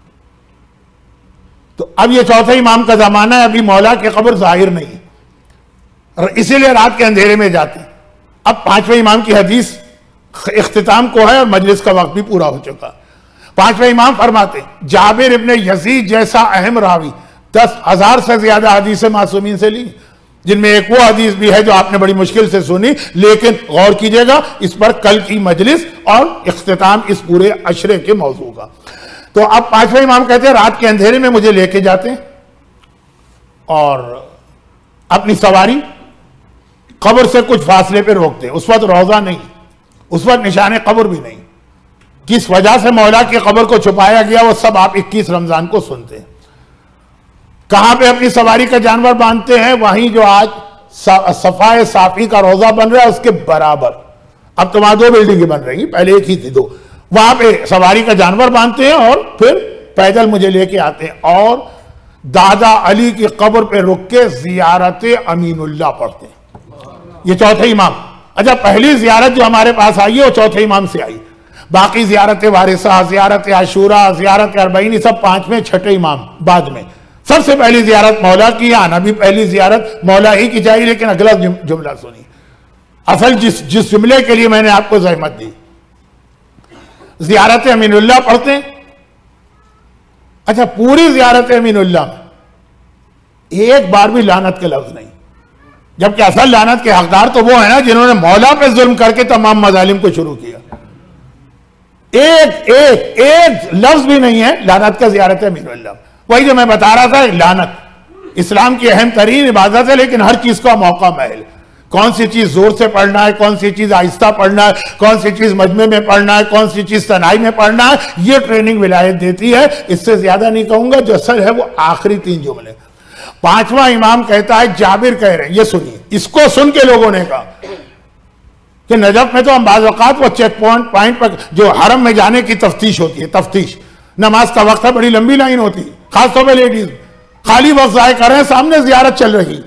[SPEAKER 2] तो अब ये चौथे इमाम का जमाना है, अभी मौला की कब्र जाहिर नहीं है और इसीलिए रात के अंधेरे में जाते हैं। अब 5वें इमाम की हदीस इख्तिताम को है और मजलिस का वक्त भी पूरा हो चुका। 5वें इमाम फरमाते, जाबिर इब्ने यजीद जैसा अहम रावी 10,000 से ज्यादा हदीसें मासूमीन से ली, जिनमें एक वो हदीस भी है जो आपने बड़ी मुश्किल से सुनी, लेकिन गौर कीजिएगा इस पर कल की मजलिस और इख्तिताम इस पूरे अशरे के मौजू का। तो अब पांचवें इमाम कहते हैं रात के अंधेरे में मुझे लेके जाते हैं और अपनी सवारी कब्र से कुछ फासले पे रोकते हैं। उस वक्त रोजा नहीं, उस वक्त निशाने कब्र भी नहीं। किस वजह से मौला की कब्र को छुपाया गया वो सब आप 21 रमजान को सुनते हैं। कहां पे अपनी सवारी का जानवर बांधते हैं? वहीं जो आज सफाए साफी का रोजा बन रहा है उसके बराबर। अब तो वहां 2 बिल्डिंगें बन रही, पहले एक ही थी 2। वहां पे सवारी का जानवर बांधते हैं और फिर पैदल मुझे लेके आते हैं और दादा अली की कब्र पे रुक के जियारत अमीनुल्लाह पढ़ते हैं। ये चौथे इमाम। अच्छा, पहली जियारत जो हमारे पास आई है वो चौथे इमाम से आई। बाकी जियारत वारिसा, जियारत आशूरा, जियारत अरबईन, सब 5वें 6ठे इमाम बाद में। सबसे पहली जियारत मौला की, आना भी पहली जियारत मौला ही की चाहिए। लेकिन अगला जुमला सुनिए, असल जिस जुमले के लिए मैंने आपको जहमत दी, जियारत अमीनुल्लाह पढ़ते हैं। अच्छा, पूरी जियारत अमीनुल्लाह में एक बार भी लानत के लफ्ज नहीं, जबकि असल लानत के हकदार तो वो है ना जिन्होंने मौला पे जुल्म करके तमाम मजालिम को शुरू किया। एक लफ्ज भी नहीं है लानत का जियारत अमीनुल्लाह। वही जो मैं बता रहा था, लानत इस्लाम की अहम तरीन इबादत है, लेकिन हर चीज का मौका महल। कौन सी चीज जोर से पढ़ना है, कौन सी चीज आहिस्ता पढ़ना है, कौन सी चीज मजमे में पढ़ना है, कौन सी चीज तनाई में पढ़ना है, ये ट्रेनिंग विलायत देती है। इससे ज्यादा नहीं कहूंगा। जो असल है वो आखिरी 3 जुमले। 5वां इमाम कहता है, जाबिर कह रहे हैं, ये सुनिए, इसको सुन के लोगों ने कहा कि नजफ में तो हम बाज़ औक़ात वो चेक पॉइंट पर जो हरम में जाने की तफ्तीश होती है, तफ्तीश नमाज का वक्त है, बड़ी लंबी लाइन होती है, खासतौर पर लेडीज खाली वक्त ज़ाय कर रहे हैं, सामने जियारत चल रही,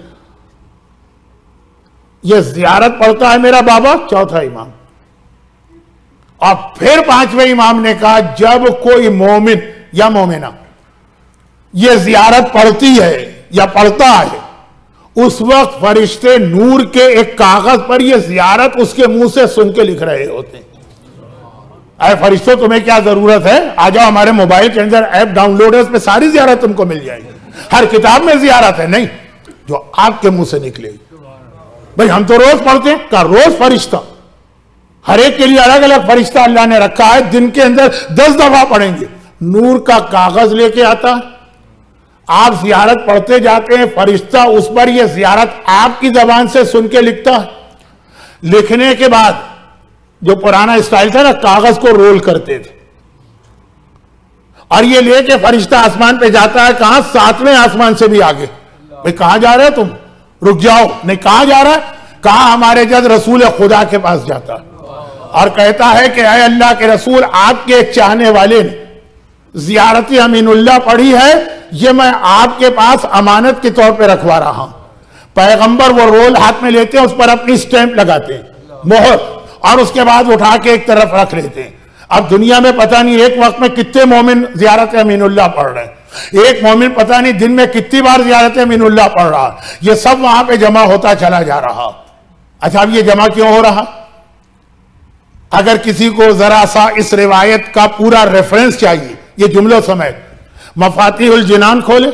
[SPEAKER 2] ये जियारत पढ़ता है मेरा बाबा। चौथा इमाम। और फिर 5वें इमाम ने कहा, जब कोई मोमिन या मोमिना ये जियारत पढ़ती है या पढ़ता है, उस वक्त फरिश्ते नूर के एक कागज पर ये जियारत उसके मुंह से सुन के लिख रहे होते हैं। अरे फरिश्तों, तुम्हें क्या जरूरत है, आ जाओ हमारे मोबाइल के अंदर ऐप डाउनलोड है, उसमें सारी जियारत तुमको मिल जाएगी। हर किताब में जियारत है, नहीं जो आपके मुंह से निकलेगी। भाई हम तो रोज पढ़ते हैं, का रोज फरिश्ता, हर एक के लिए अलग अलग फरिश्ता अल्लाह ने रखा है, दिन के अंदर 10 दफा पढ़ेंगे। नूर का कागज लेके आता है, आप जियारत पढ़ते जाते हैं, फरिश्ता उस पर यह जियारत आपकी जबान से सुन के लिखता है। लिखने के बाद जो पुराना स्टाइल था ना, कागज को रोल करते थे और ये लेके फरिश्ता आसमान पे जाता है। कहां? 7वें आसमान से भी आगे। भाई कहां जा रहे हो तुम, रुक जाओ। नहीं, कहां जा रहा है? कहा हमारे जद रसूल खुदा के पास जाता है और कहता है कि ऐ अल्लाह के रसूल, आपके एक चाहने वाले ने जियारत अमीनुल्लाह पढ़ी है, ये मैं आपके पास अमानत के तौर पे रखवा रहा हूं। पैगंबर वो रोल हाथ में लेते हैं, उस पर अपनी स्टैंप लगाते हैं, मोहर, और उसके बाद उठा के एक तरफ रख लेते हैं। अब दुनिया में पता नहीं एक वक्त में कितने मोमिन जियारत अमीनुल्लाह पढ़ रहे हैं, एक मोमिन पता नहीं दिन में कितनी बार जियारत अमीनुल्लाह पढ़ रहा है। ये सब वहां पे जमा होता चला जा रहा। अच्छा, अब ये जमा क्यों हो रहा? अगर किसी को जरा सा इस रिवायत का पूरा रेफरेंस चाहिए, ये जुमलों समेत, मफातिहुल जिनान खोले,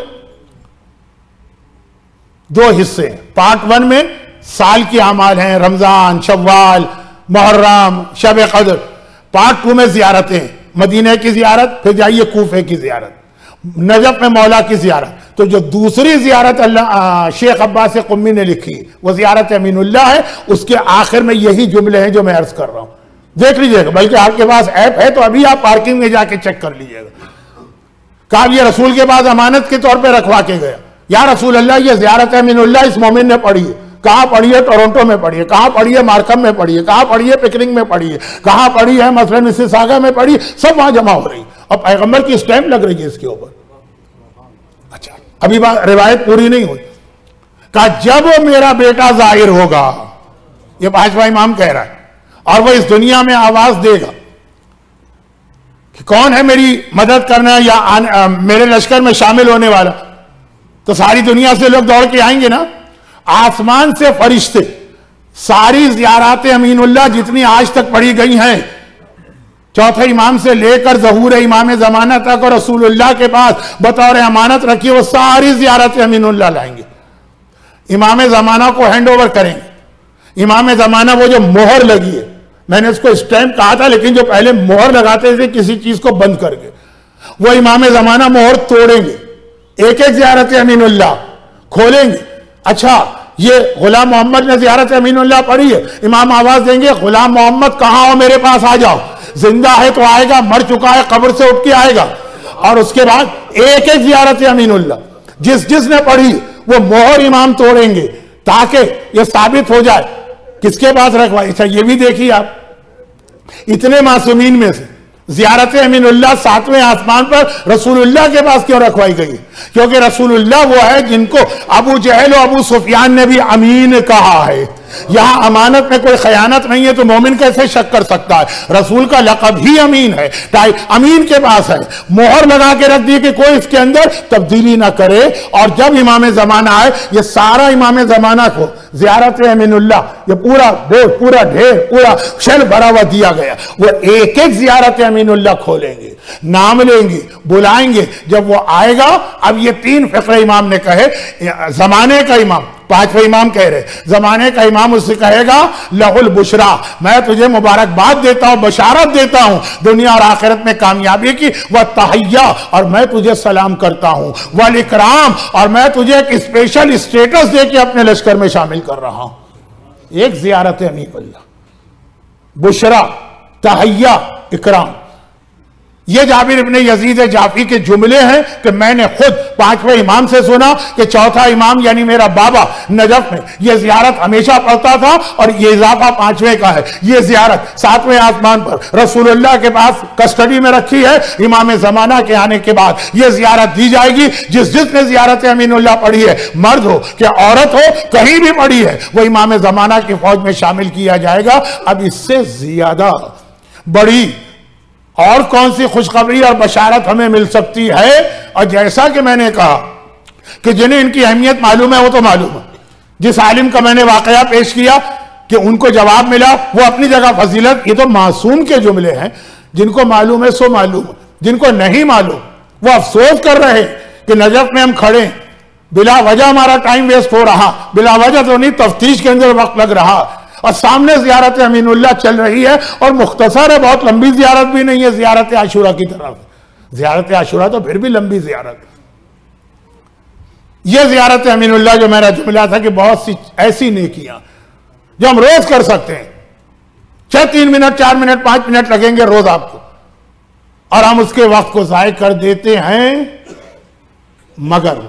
[SPEAKER 2] 2 हिस्से। पार्ट 1 में साल के अमाल हैं, रमजान, शव्वाल, मुहर्रम, शब कद्र। पार्ट 2 में जियारतें, मदीने की जियारत, फिर जाइए कूफे की जियारत, नजफ में मौला की जियारत। तो जो दूसरी जियारत अल्लाह शेख अब्बास कुम्मी ने लिखी वो जियारत अमीनुल्लाह है। उसके आखिर में यही जुमले हैं जो मैं अर्ज कर रहा हूं, देख लीजिएगा। बल्कि आपके पास ऐप है तो अभी आप पार्किंग में जाके चेक कर लीजिएगा। कहा ये रसूल के बाद अमानत के तौर पे रखवा के गया, या रसूल अल्लाह ये जियारत अमीनुल्लाह इस मोमिन ने पढ़ी है। कहां पढ़ी है? टोरंटो में पढ़ी है। कहां पढ़ी है? मार्कम में पढ़ी है। कहां पढ़ी है? पिकरिंग में पढ़ी है। कहां पढ़ी है? मसलन मिसिसागा में पढ़ी। सब वहां जमा हो रही और पैगंबर की स्टैंप लग रही है इसके ऊपर। अच्छा, अभी बात रिवायत पूरी नहीं हुई। कहा जब मेरा बेटा जाहिर होगा, ये 5वां इमाम कह रहा है, और वह इस दुनिया में आवाज देगा कि कौन है मेरी मदद करना या मेरे लश्कर में शामिल होने वाला, तो सारी दुनिया से लोग दौड़ के आएंगे ना। आसमान से फरिश्ते सारी ज़ियारत अमीनुल्लाह जितनी आज तक पढ़ी गई हैं, चौथे इमाम से लेकर ज़हूर इमाम ज़माना तक और रसूलुल्लाह के पास बतौर अमानत रखी, वो सारी ज़ियारत अमीनुल्लाह लाएंगे। इमाम ज़माना को हैंड ओवर करेंगे। इमाम ज़माना वो जो मोहर लगी है, मैंने उसको स्टैंप कहा था, लेकिन जो पहले मोहर लगाते थे किसी चीज को बंद करके, वो इमाम ज़माना मोहर तोड़ेंगे, एक एक ज़ियारत अमीनुल्लाह खोलेंगे। अच्छा, ये गुलाम मोहम्मद ने ज़ियारत अमीनुल्लाह पढ़ी है, इमाम आवाज देंगे गुलाम मोहम्मद कहाँ हो, मेरे पास आ जाओ। जिंदा है तो आएगा, मर चुका है कब्र से उठ के आएगा। और उसके बाद एक एक ज़ियारत अमीनुल्लाह जिसने पढ़ी वो मोहर इमाम तोड़ेंगे, ताकि ये साबित हो जाए किसके पास रखवाई। अच्छा, ये भी देखिए आप, इतने मासूमीन में से ज़ियारत अमीनुल्लाह 7वें आसमान पर रसूलुल्लाह के पास क्यों रखवाई गई? क्योंकि रसूलुल्लाह वो है जिनको अबू जहल और अबू सुफियान ने भी अमीन कहा है। यहां अमानत में कोई खयानत नहीं है तो मोमिन कैसे शक कर सकता है? रसूल का लक़ब ही अमीन है, अमीन के पास है, मोहर लगा के रख दी कि कोई इसके अंदर तब्दीली ना करे। और जब इमाम ज़माना आए, ये सारा इमाम ज़माना को ज़ियारत अमीनुल्लाह, ये पूरा बोझ, पूरा ढेर, पूरा शेल भरा हुआ दिया गया। वो एक एक ज़ियारत अमीनुल्लाह खोलेंगे, नाम लेंगे, बुलाएंगे। जब वो आएगा, अब ये 3 फ़िक्रे इमाम ने कहे। ज़माने का इमाम, 5वें इमाम कह रहे, जमाने का इमाम उससे कहेगा लहुल बुशरा, मैं तुझे मुबारकबाद देता हूं, बशारत देता हूं दुनिया और आखिरत में कामयाबी की। वह तहय्या, और मैं तुझे सलाम करता हूं। वल इकराम, और मैं तुझे एक स्पेशल स्टेटस दे के अपने लश्कर में शामिल कर रहा हूं। एक ज़ियारत अमीनुल्लाह, बुशरा, तहय्या, इकराम। ये जाबिर इब्ने यजीद जाफी के जुमले हैं कि मैंने खुद 5वें इमाम से सुना कि चौथा इमाम यानी मेरा बाबा नजफ में ये ज़ियारत हमेशा पढ़ता था, और ये इजाफा 5वें का है। ये ज़ियारत 7वें आसमान पर रसूलुल्लाह के पास कस्टडी में रखी है। इमाम ज़माना के आने के बाद ये ज़ियारत दी जाएगी। जिसने ज़ियारत अमीनुल्लाह पढ़ी है, मर्द हो कि औरत हो, कहीं भी पढ़ी है, वो इमाम ज़माना की फौज में शामिल किया जाएगा। अब इससे ज्यादा बड़ी और कौन सी खुशखबरी और बशारत हमें मिल सकती है? और जैसा कि मैंने कहा कि जिन्हें इनकी अहमियत मालूम है वो तो मालूम है। जिस आलिम का मैंने वाकया पेश किया कि उनको जवाब मिला, वो अपनी जगह फजीलत। ये तो मासूम के जुमले हैं, जिनको मालूम है सो मालूम, जिनको नहीं मालूम वो अफसोस कर रहे कि नजफ में हम खड़े, बिला वजह हमारा टाइम वेस्ट हो रहा, बिला वजह तो नहीं, तफ्तीश के अंदर वक्त लग रहा, और सामने ज़ियारत अमीनुल्लाह चल रही है और मुख्तसर है, बहुत लंबी ज़ियारत भी नहीं है ज़ियारत आशूरा की तरफ। ज़ियारत आशूरा तो फिर भी लंबी ज़ियारत। यह ज़ियारत अमीनुल्लाह जो मेरा जुमला था कि बहुत सी ऐसी नेकियां जो हम रोज कर सकते हैं, चाहे 3 मिनट, 4 मिनट, 5 मिनट लगेंगे रोज आपको, और हम उसके वक्त को ज़ाय कर देते हैं। मगर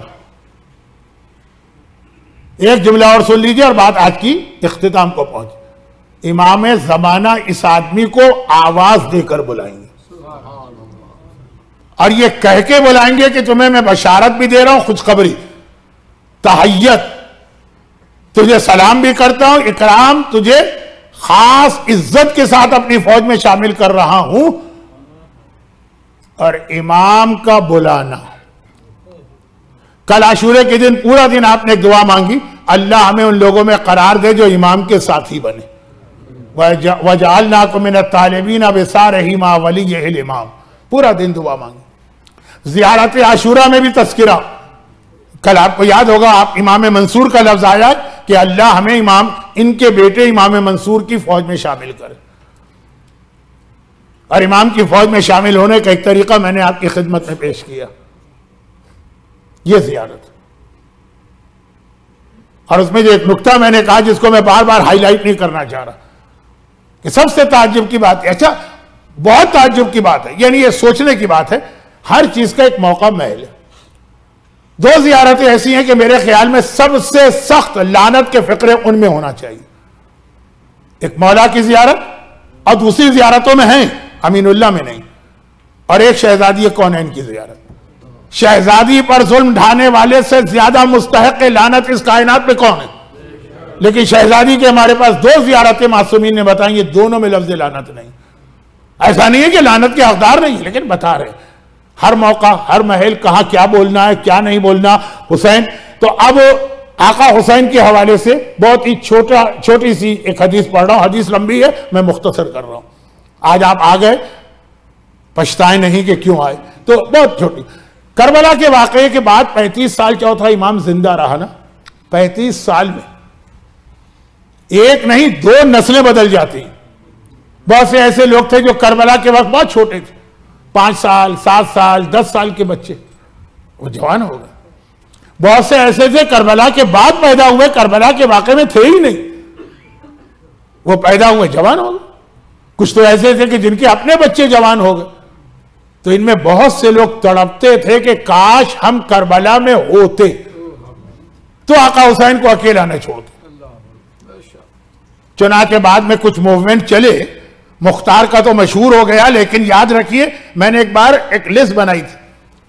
[SPEAKER 2] एक जुमला और सुन लीजिए और बात आज की इख्तिताम को पहुंचे। इमाम ज़माना इस आदमी को आवाज देकर बुलाएंगे, और ये कह के बुलाएंगे कि तुम्हें मैं बशारत भी दे रहा हूं, खुशखबरी, तहय्यत, तुझे सलाम भी करता हूं, इकराम, तुझे खास इज्जत के साथ अपनी फौज में शामिल कर रहा हूं। और इमाम का बुलाना, कल आशूरे के दिन पूरा दिन आपने एक दुआ मांगी, अल्लाह हमें उन लोगों में करार दे जो इमाम के साथी बने। वजअलनाकुम मिनत तालिबीन बिसारिही मा वलिय्यिल इमाम, पूरा दिन दुआ मांगी। ज़ियारत आशूरा में भी तज़किरा, कल आपको याद होगा, आप इमाम मंसूर का लफ्ज आया कि अल्लाह हमें इमाम, इनके बेटे इमाम मंसूर की फौज में शामिल करे। और इमाम की फौज में शामिल होने का एक तरीका मैंने आपकी खिदमत में पेश किया, यह ज़ियारत। और उसमें जो एक नुक्ता मैंने कहा जिसको मैं बार बार हाईलाइट नहीं करना चाह रहा, कि सबसे ताज्जुब की बात है, अच्छा बहुत ताज्जुब की बात है, यानी ये सोचने की बात है, हर चीज का एक मौका महल है। 2 ज़ियारतें ऐसी हैं कि मेरे ख्याल में सबसे सख्त लानत के फिक्रे उनमें होना चाहिए। एक मौला की ज़ियारत, और दूसरी ज़ियारतों में है, अमीनुल्लाह में नहीं। और एक शहजादी कौनैन की ज़ियारत। शहजादी पर जुल्म ढाने वाले से ज्यादा मुस्तहक लानत इस कायनात में कौन है? लेकिन शहजादी के हमारे पास 2 ज़ियारतें मासूमीन ने बताई, ये दोनों में लफ्ज़ लानत नहीं। ऐसा नहीं है कि लानत के हकदार नहीं, लेकिन बता रहे हर मौका, हर महल, कहां क्या बोलना है, क्या नहीं बोलना। हुसैन, तो अब आका हुसैन के हवाले से बहुत ही छोटी सी एक हदीस पढ़ रहा हूं, हदीस लंबी है, मैं मुख्तसर कर रहा हूं। आज आप आ गए, पछताए नहीं कि क्यों आए। तो बहुत छोटी, करबला के वाकये के बाद 35 साल चौथा इमाम जिंदा रहा ना, 35 साल में एक नहीं 2 नस्लें बदल जाती। बहुत से ऐसे लोग थे जो करबला के वक्त बहुत छोटे थे, 5 साल 7 साल 10 साल के बच्चे, वो जवान हो गए। बहुत से ऐसे थे करबला के बाद पैदा हुए, करबला के वाकई में थे ही नहीं, वो पैदा हुए जवान हो गए। कुछ तो ऐसे थे कि जिनके अपने बच्चे जवान हो गए। तो इनमें बहुत से लोग तड़पते थे कि काश हम करबला में होते तो आका हुसैन को अकेला न छोड़ते। चुनाचे बाद में कुछ मूवमेंट चले, मुख्तार का तो मशहूर हो गया, लेकिन याद रखिए मैंने एक बार एक लिस्ट बनाई थी,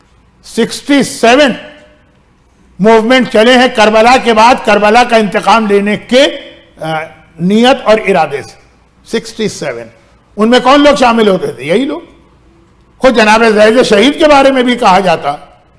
[SPEAKER 2] 67 मूवमेंट चले हैं करबला के बाद, करबला का इंतकाम लेने के नियत और इरादे से। 67 उनमें कौन लोग शामिल होते थे? यही लोग। खुद जनाब ज़ैद शहीद के बारे में भी कहा जाता,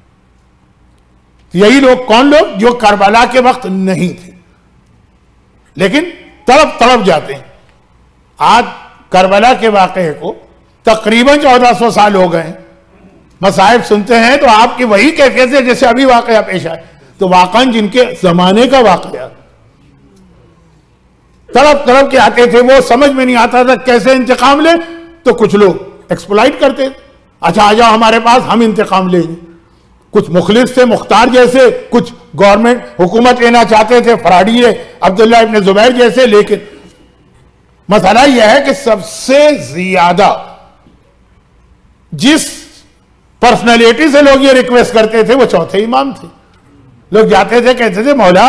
[SPEAKER 2] यही लोग। कौन लोग? जो करबला के वक्त नहीं थे लेकिन तड़प तड़प जाते हैं। आज करबला के वाक़े को तकरीबन 1400 साल हो गए। मसाइब सुनते हैं तो आपकी वही कैफियत है जैसे अभी वाक़या पेश आए। तो वाकई जिनके जमाने का वाक़या तड़प तड़प के आते थे, वो समझ में नहीं आता था कैसे इंतकाम ले, तो कुछ लोग एक्सप्लॉइट करते थे, अच्छा आ जाओ हमारे पास हम इंतकाम लेंगे। कुछ मुखलिस थे मुख्तार जैसे, कुछ गवर्नमेंट हुकूमत लेना चाहते थे, फराडी अब्दुल्ला इब्न जुबैर जैसे। लेकिन मसला यह है कि सबसे ज्यादा जिस पर्सनैलिटी से लोग ये रिक्वेस्ट करते थे वो चौथे इमाम थे। लोग जाते थे कहते थे मौला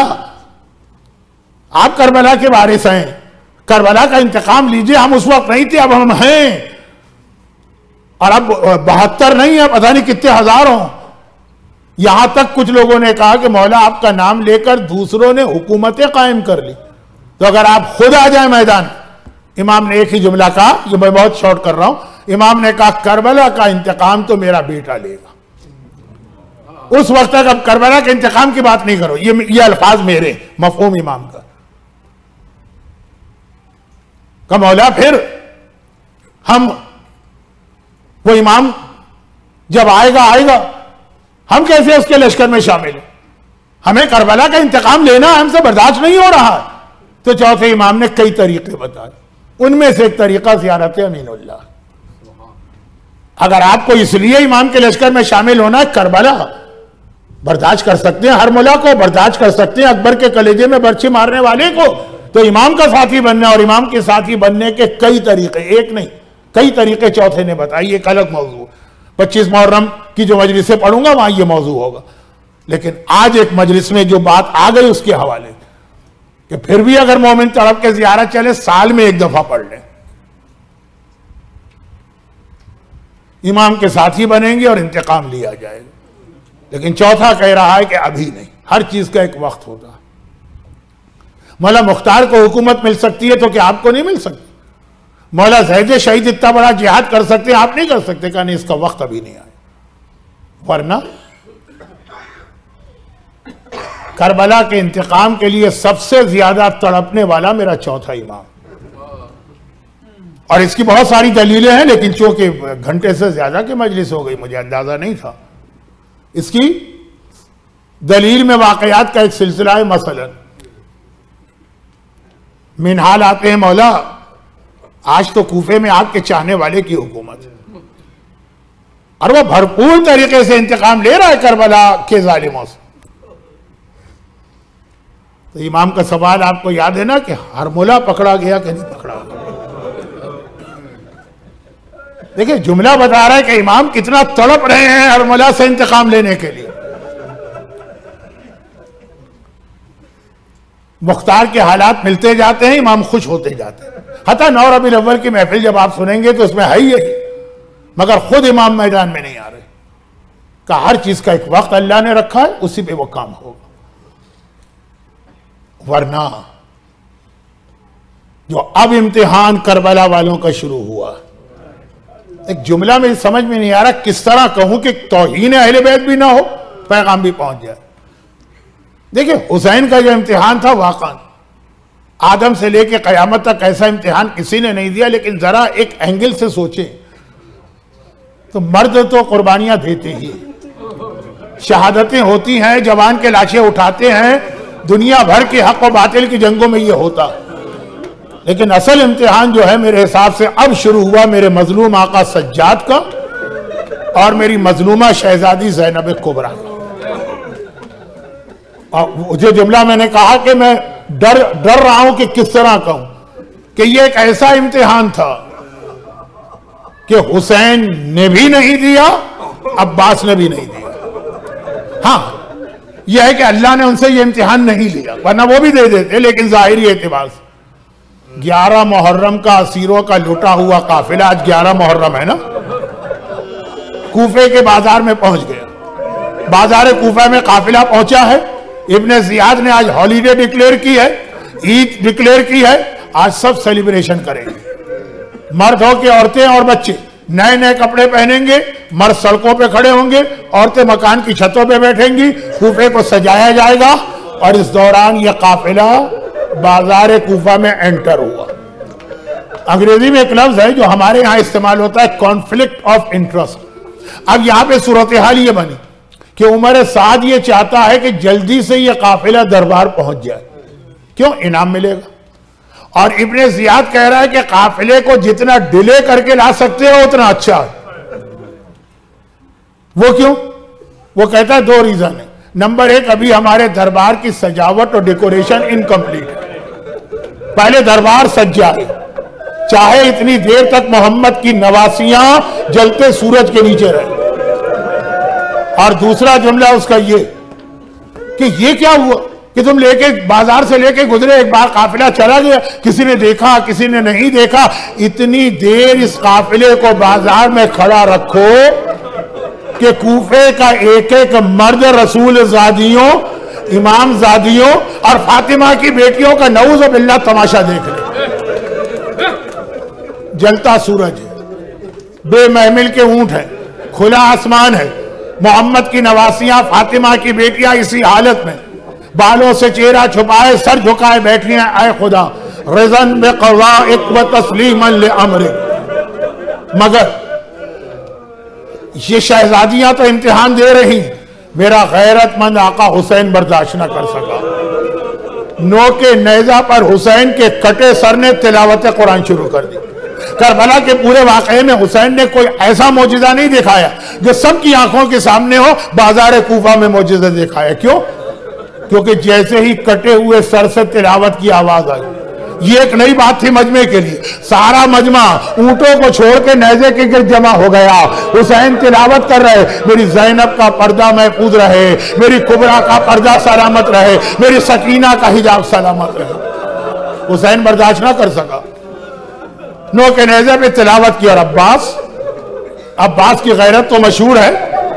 [SPEAKER 2] आप करबला के वारिस हैं, करबला का इंतकाम लीजिए, हम उस वक्त नहीं थे अब हम हैं, और अब 72 नहीं है पता नहीं कितने हजार हों। यहां तक कुछ लोगों ने कहा कि मौला आपका नाम लेकर दूसरों ने हुकूमतें कायम कर ली, तो अगर आप खुद आ जाए मैदान। इमाम ने एक ही जुमला कहा, जो मैं बहुत शॉर्ट कर रहा हूं, इमाम ने कहा करबला का इंतकाम तो मेरा बेटा लेगा। उस वक्त तक अब करबला के इंतकाम की बात नहीं करो, ये अल्फाज मेरे मफहूम इमाम का मौला फिर हम वो इमाम जब आएगा हम कैसे उसके लश्कर में शामिल हो? हमें करबला का इंतकाम लेना हमसे बर्दाश्त नहीं हो रहा। तो चौथे इमाम ने कई तरीके बताए, उनमें से एक तरीका ज़ियारत अमीनुल्लाह। अगर आपको इसलिए इमाम के लश्कर में शामिल होना है, करबला बर्दाश्त कर सकते हैं, हर मुला को बर्दाश्त कर सकते हैं, अकबर के कलेजे में बर्छी मारने वाले को, तो इमाम का साथी बनना और इमाम के साथी बनने के कई तरीके, एक नहीं कई तरीके चौथे ने बताई। एक अलग मौजू 25 मुहर्रम की जो मजलिस से पढ़ूंगा वहां ये मौजू होगा। लेकिन आज एक मजलिस में जो बात आ गई उसके हवाले कि फिर भी अगर मोमिन तड़प के ज़ियारत चले, साल में एक दफा पढ़ लें, इमाम के साथी बनेंगे और इंतकाम लिया जाएगा। लेकिन चौथा कह रहा है कि अभी नहीं, हर चीज का एक वक्त होता है। मौला मुख्तार को हुकूमत मिल सकती है तो क्या आपको नहीं मिल सकती? मौला ज़ैद शहीद इतना बड़ा जिहाद कर सकते हैं, आप नहीं कर सकते? क्या नहीं, इसका वक्त अभी नहीं आया। वरना करबला के इंतकाम के लिए सबसे ज्यादा तड़पने वाला मेरा चौथा इमाम, और इसकी बहुत सारी दलीलें हैं, लेकिन चूंकि घंटे से ज्यादा की मजलिस हो गई, मुझे अंदाजा नहीं था। इसकी दलील में वाकयात का एक सिलसिला है। मसलन मिनहाल आते हैं, मौला आज तो कूफे में आपके चाहने वाले की हुकूमत है और वह भरपूर तरीके से इंतकाम ले रहा है करबला के जालिमों से। तो इमाम का सवाल आपको याद है ना कि हरमुला पकड़ा गया कि नहीं पकड़ा गया? देखिए जुमला बता रहा है कि इमाम कितना तड़प रहे हैं हरमुला से इंतकाम लेने के लिए। मुख्तार के हालात मिलते जाते हैं, इमाम खुश होते जाते हैं। हता 9 रबीउल अव्वल की महफिल जब आप सुनेंगे तो उसमें है ही यही, मगर खुद इमाम मैदान में नहीं आ रहे। का हर चीज का एक वक्त अल्लाह ने रखा है, उसी पे वो काम होगा। वरना जो अब इम्तिहान करबला वालों का शुरू हुआ, एक जुमला में समझ में नहीं आ रहा किस तरह कहूं कि तौहीन अहले बैत भी ना हो, पैगाम भी पहुंच जाए। देखिए हुसैन का जो इम्तिहान था, वाकई आदम से लेकर कयामत तक ऐसा इम्तिहान किसी ने नहीं दिया। लेकिन जरा एक एंगल से सोचे तो मर्द तो कुर्बानियां देते ही, शहादतें होती हैं, जवान के लाशें उठाते हैं, दुनिया भर के हक और बातिल की जंगों में ये होता, लेकिन असल इम्तिहान जो है मेरे हिसाब से अब शुरू हुआ मेरे मजलूम आका सज्जाद का और मेरी मजलूमा शहजादी ज़ैनब कुबरा का। और जो जुमला मैंने कहा कि मैं डर रहा हूं कि किस तरह कहूं कि ये एक ऐसा इम्तिहान था कि हुसैन ने भी नहीं दिया, अब्बास ने भी नहीं दिया। हाँ, यह है कि अल्लाह ने उनसे ये इम्तिहान नहीं लिया, वरना वो भी दे देते, लेकिन जाहिरी एतबार से 11 मुहर्रम का असीरों का लुटा हुआ काफिला, आज 11 मुहर्रम है ना, कूफे के बाजार में पहुंच गया। बाजार कूफा में काफिला पहुंचा है। इब्ने जियाद ने आज हॉलीडे डिक्लेयर की है, ईद डिक्लेयर की है। आज सब सेलिब्रेशन करेंगे, मर्द हो के औरतें और बच्चे नए नए कपड़े पहनेंगे, मर्द सड़कों पे खड़े होंगे, औरतें मकान की छतों पे बैठेंगी, कूफे को सजाया जाएगा। और इस दौरान यह काफिला बाजार कूफा में एंटर हुआ। अंग्रेजी में एक लफ्ज है जो हमारे यहां इस्तेमाल होता है, कॉन्फ्लिक्ट ऑफ इंटरेस्ट। अब यहां पे सूरत हाल ये बनी कि उमर साद ये चाहता है कि जल्दी से यह काफिला दरबार पहुंच जाए, क्यों, इनाम मिलेगा। और इब्ने जियाद कह रहा है कि काफिले को जितना डिले करके ला सकते हो उतना अच्छा है। वो क्यों? वो कहता है 2 रीजन है। नंबर 1, अभी हमारे दरबार की सजावट और डेकोरेशन इनकम्प्लीट है। पहले दरबार सज जाए, चाहे इतनी देर तक मोहम्मद की नवासियां जलते सूरज के नीचे रहे। और दूसरा जुमला उसका ये कि ये क्या हुआ कि तुम लेके बाजार से लेके गुजरे, एक बार काफिला चला गया, किसी ने देखा किसी ने नहीं देखा, इतनी देर इस काफिले को बाजार में खड़ा रखो कि कूफे का एक एक मर्द रसूल जादियों, इमाम जादियों और फातिमा की बेटियों का नऊज़ बिल्लाह तमाशा देख ले। जलता सूरज है, बेमहमिल के ऊंट है, खुला आसमान है, मोहम्मद की नवासियां फातिमा की बेटियां इसी हालत में बालों से चेहरा छुपाए सर झुकाए बैठी हैं। आए खुदा रज़न बे क़ज़ाइक व तस्लीमन ले अमरिक। मगर ये शहजादियां तो इम्तिहान दे रही, मेरा गैरतमंद आका हुसैन बर्दाश्त न कर सका। नो के नेजा पर हुसैन के कटे सर ने तिलावत कुरान शुरू कर दी। करबला के पूरे वाकये में हुसैन ने कोई ऐसा मौजिजा नहीं दिखाया जो सबकी आंखों के सामने हो, बाजार कूफा में मौजिजा दिखाया। क्यों? क्योंकि जैसे ही कटे हुए सर से तिलावत की आवाज आई, ये एक नई बात थी मजमे के लिए। सारा मजमा ऊंटों को छोड़ के नेज़े के गिर्द जमा हो गया। हुसैन तिलावत कर रहे, मेरी ज़ैनब का पर्दा महफूज रहे, मेरी कुबरा का पर्दा सलामत रहे, मेरी सकीना का हिजाब सलामत रहे। हुसैन बर्दाश्त ना कर सका, नो के नेज़े पे तिलावत की। और अब्बास की गैरत तो मशहूर है।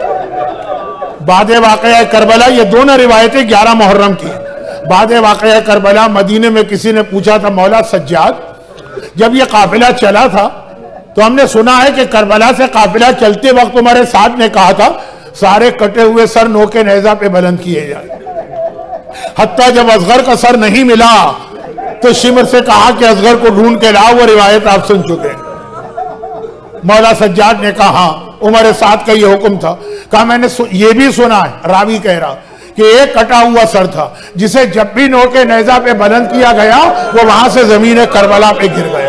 [SPEAKER 2] बादे वाक़या करबला, ये दोनों रिवायतें 11 मुहर्रम की। बादे वाक़या करबला मदीने में किसी ने पूछा था, मौला सज्जाद, जब ये काफिला चला था तो हमने सुना है कि करबला से काफिला चलते वक्त तुम्हारे साथ ने कहा था सारे कटे हुए सर नोके नेज़ा पे बुलंद किए जाए। हत्ता जब असगर का सर नहीं मिला तो शिमर से कहा कि असगर को ढूंढ के लाओ, वो रिवायत आप सुन चुके हैं। मौला सज्जाद ने कहा उमर साद का ये हुक्म था। कहा मैंने ये भी सुना है, रावी कह रहा, कि एक कटा हुआ सर था जिसे जब भी नोके नेज़ा पे बुलंद किया गया वो वहां से जमीन करबला पे गिर गया।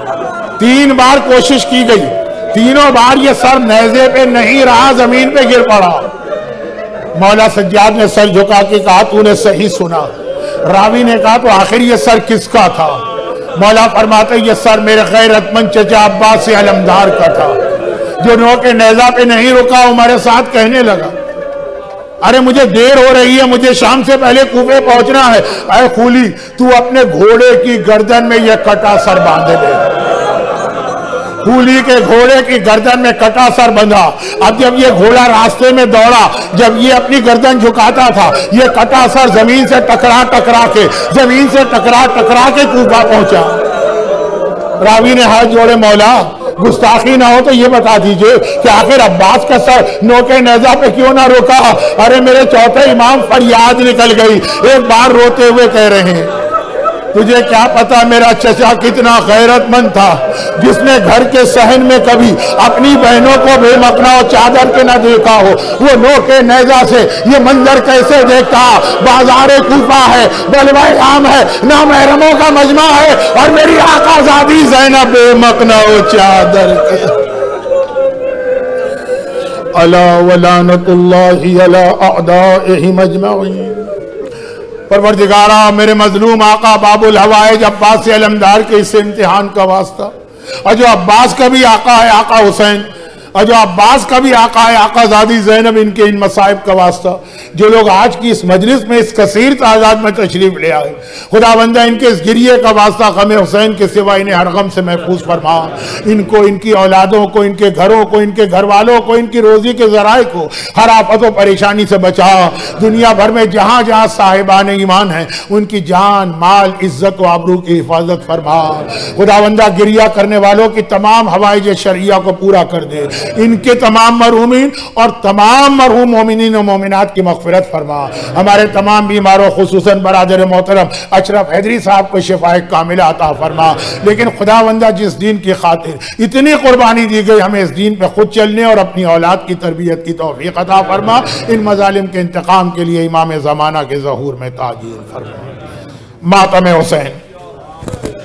[SPEAKER 2] 3 बार कोशिश की गई, तीनों बार ये सर नेज़े पे नहीं रहा, जमीन पे गिर पड़ा। मौला सज्जाद ने सर झुका के कहा तूने सही सुना। रावी ने कहा तो आखिर ये सर किसका था? मौला फरमाते ये सर मेरे गैरतमंद चचा अब्बास से अलमदार का था, जो नोके नेज़ा पे नहीं रुका। हमारे साथ कहने लगा अरे मुझे देर हो रही है, मुझे शाम से पहले कूफे पहुंचना है। अरे खूली, तू अपने घोड़े की गर्दन में यह कटा सर बांध दे। कूली के घोड़े की गर्दन में कटा सर बंधा। अब जब ये घोड़ा रास्ते में दौड़ा, जब ये अपनी गर्दन झुकाता था, ये कटा सर जमीन से टकरा टकरा के कूफा पहुंचा। रावी ने हाथ जोड़े, मौला गुस्ताखी ना हो तो ये बता दीजिए कि आखिर अब्बास का सर नोके नेज़ा पे क्यों ना रोका? अरे मेरे चौथे इमाम फरियाद निकल गई, एक बार रोते हुए कह रहे हैं तुझे क्या पता मेरा चचा कितना गैरतमंद था, जिसने घर के सहन में कभी अपनी बहनों को बेमकना और चादर के न देखा हो। वो नोके नेजा से ये मंजर कैसे देखता। बाजारे कूफा है, बलवाए आम है, ना महरमों का मजमा है, और मेरी आकाज़ादी ज़ैनब बेमकना हो चादर के। अला वलानतुल्लाहि अला अअदाइहि मजमईन। परवरदिगारा, मेरे मजलूम आका बाबुल हवाइज अब्बास अलमदार के इस इम्तिहान का वास्ता, और जो अब्बास का भी आका है आका हुसैन, और जो अब्बास का भी आका है आकाज़ादी ज़ैनब, इनके इन मसाइब का वास्ता, जो लोग आज की इस मजलिस में इस कसीर तादाद में तशरीफ ले आए, खुदावंदा इनके इस गिरिये का वास्ता गम हुसैन के सिवा इन्हें हर गम से महफूज फरमा। इनको, इनकी औलादों को, इनके घरों को, इनके घर वालों को, इनकी रोजी के ज़राए को हर आफत व परेशानी से बचा। दुनिया भर में जहाँ जहाँ साहिबान ईमान हैं, उनकी जान माल इज्जत व आबरू की हिफाजत फरमा। खुदावंदा गिरिया करने वालों की तमाम हवाइज शरिया को पूरा कर दे। इनके तमाम मरहूमीन और तमाम मरहूम मोमिनीन और मोमिनात की मग़फ़िरत फरमा। हमारे तमाम बीमारों खुसूसन बरादर मोहतरम अशरफ हैदरी साहब को शिफाए कामिला अता फरमा। लेकिन खुदावंदा जिस दीन की खातिर इतनी कुर्बानी दी गई, हमें इस दीन पर खुद चलने और अपनी औलाद की तरबियत की तौफीक अता फरमा। इन मज़ालिम के इंतकाम के लिए इमाम ज़माना के ज़हूर में ताजील फरमा। मातम हुसैन।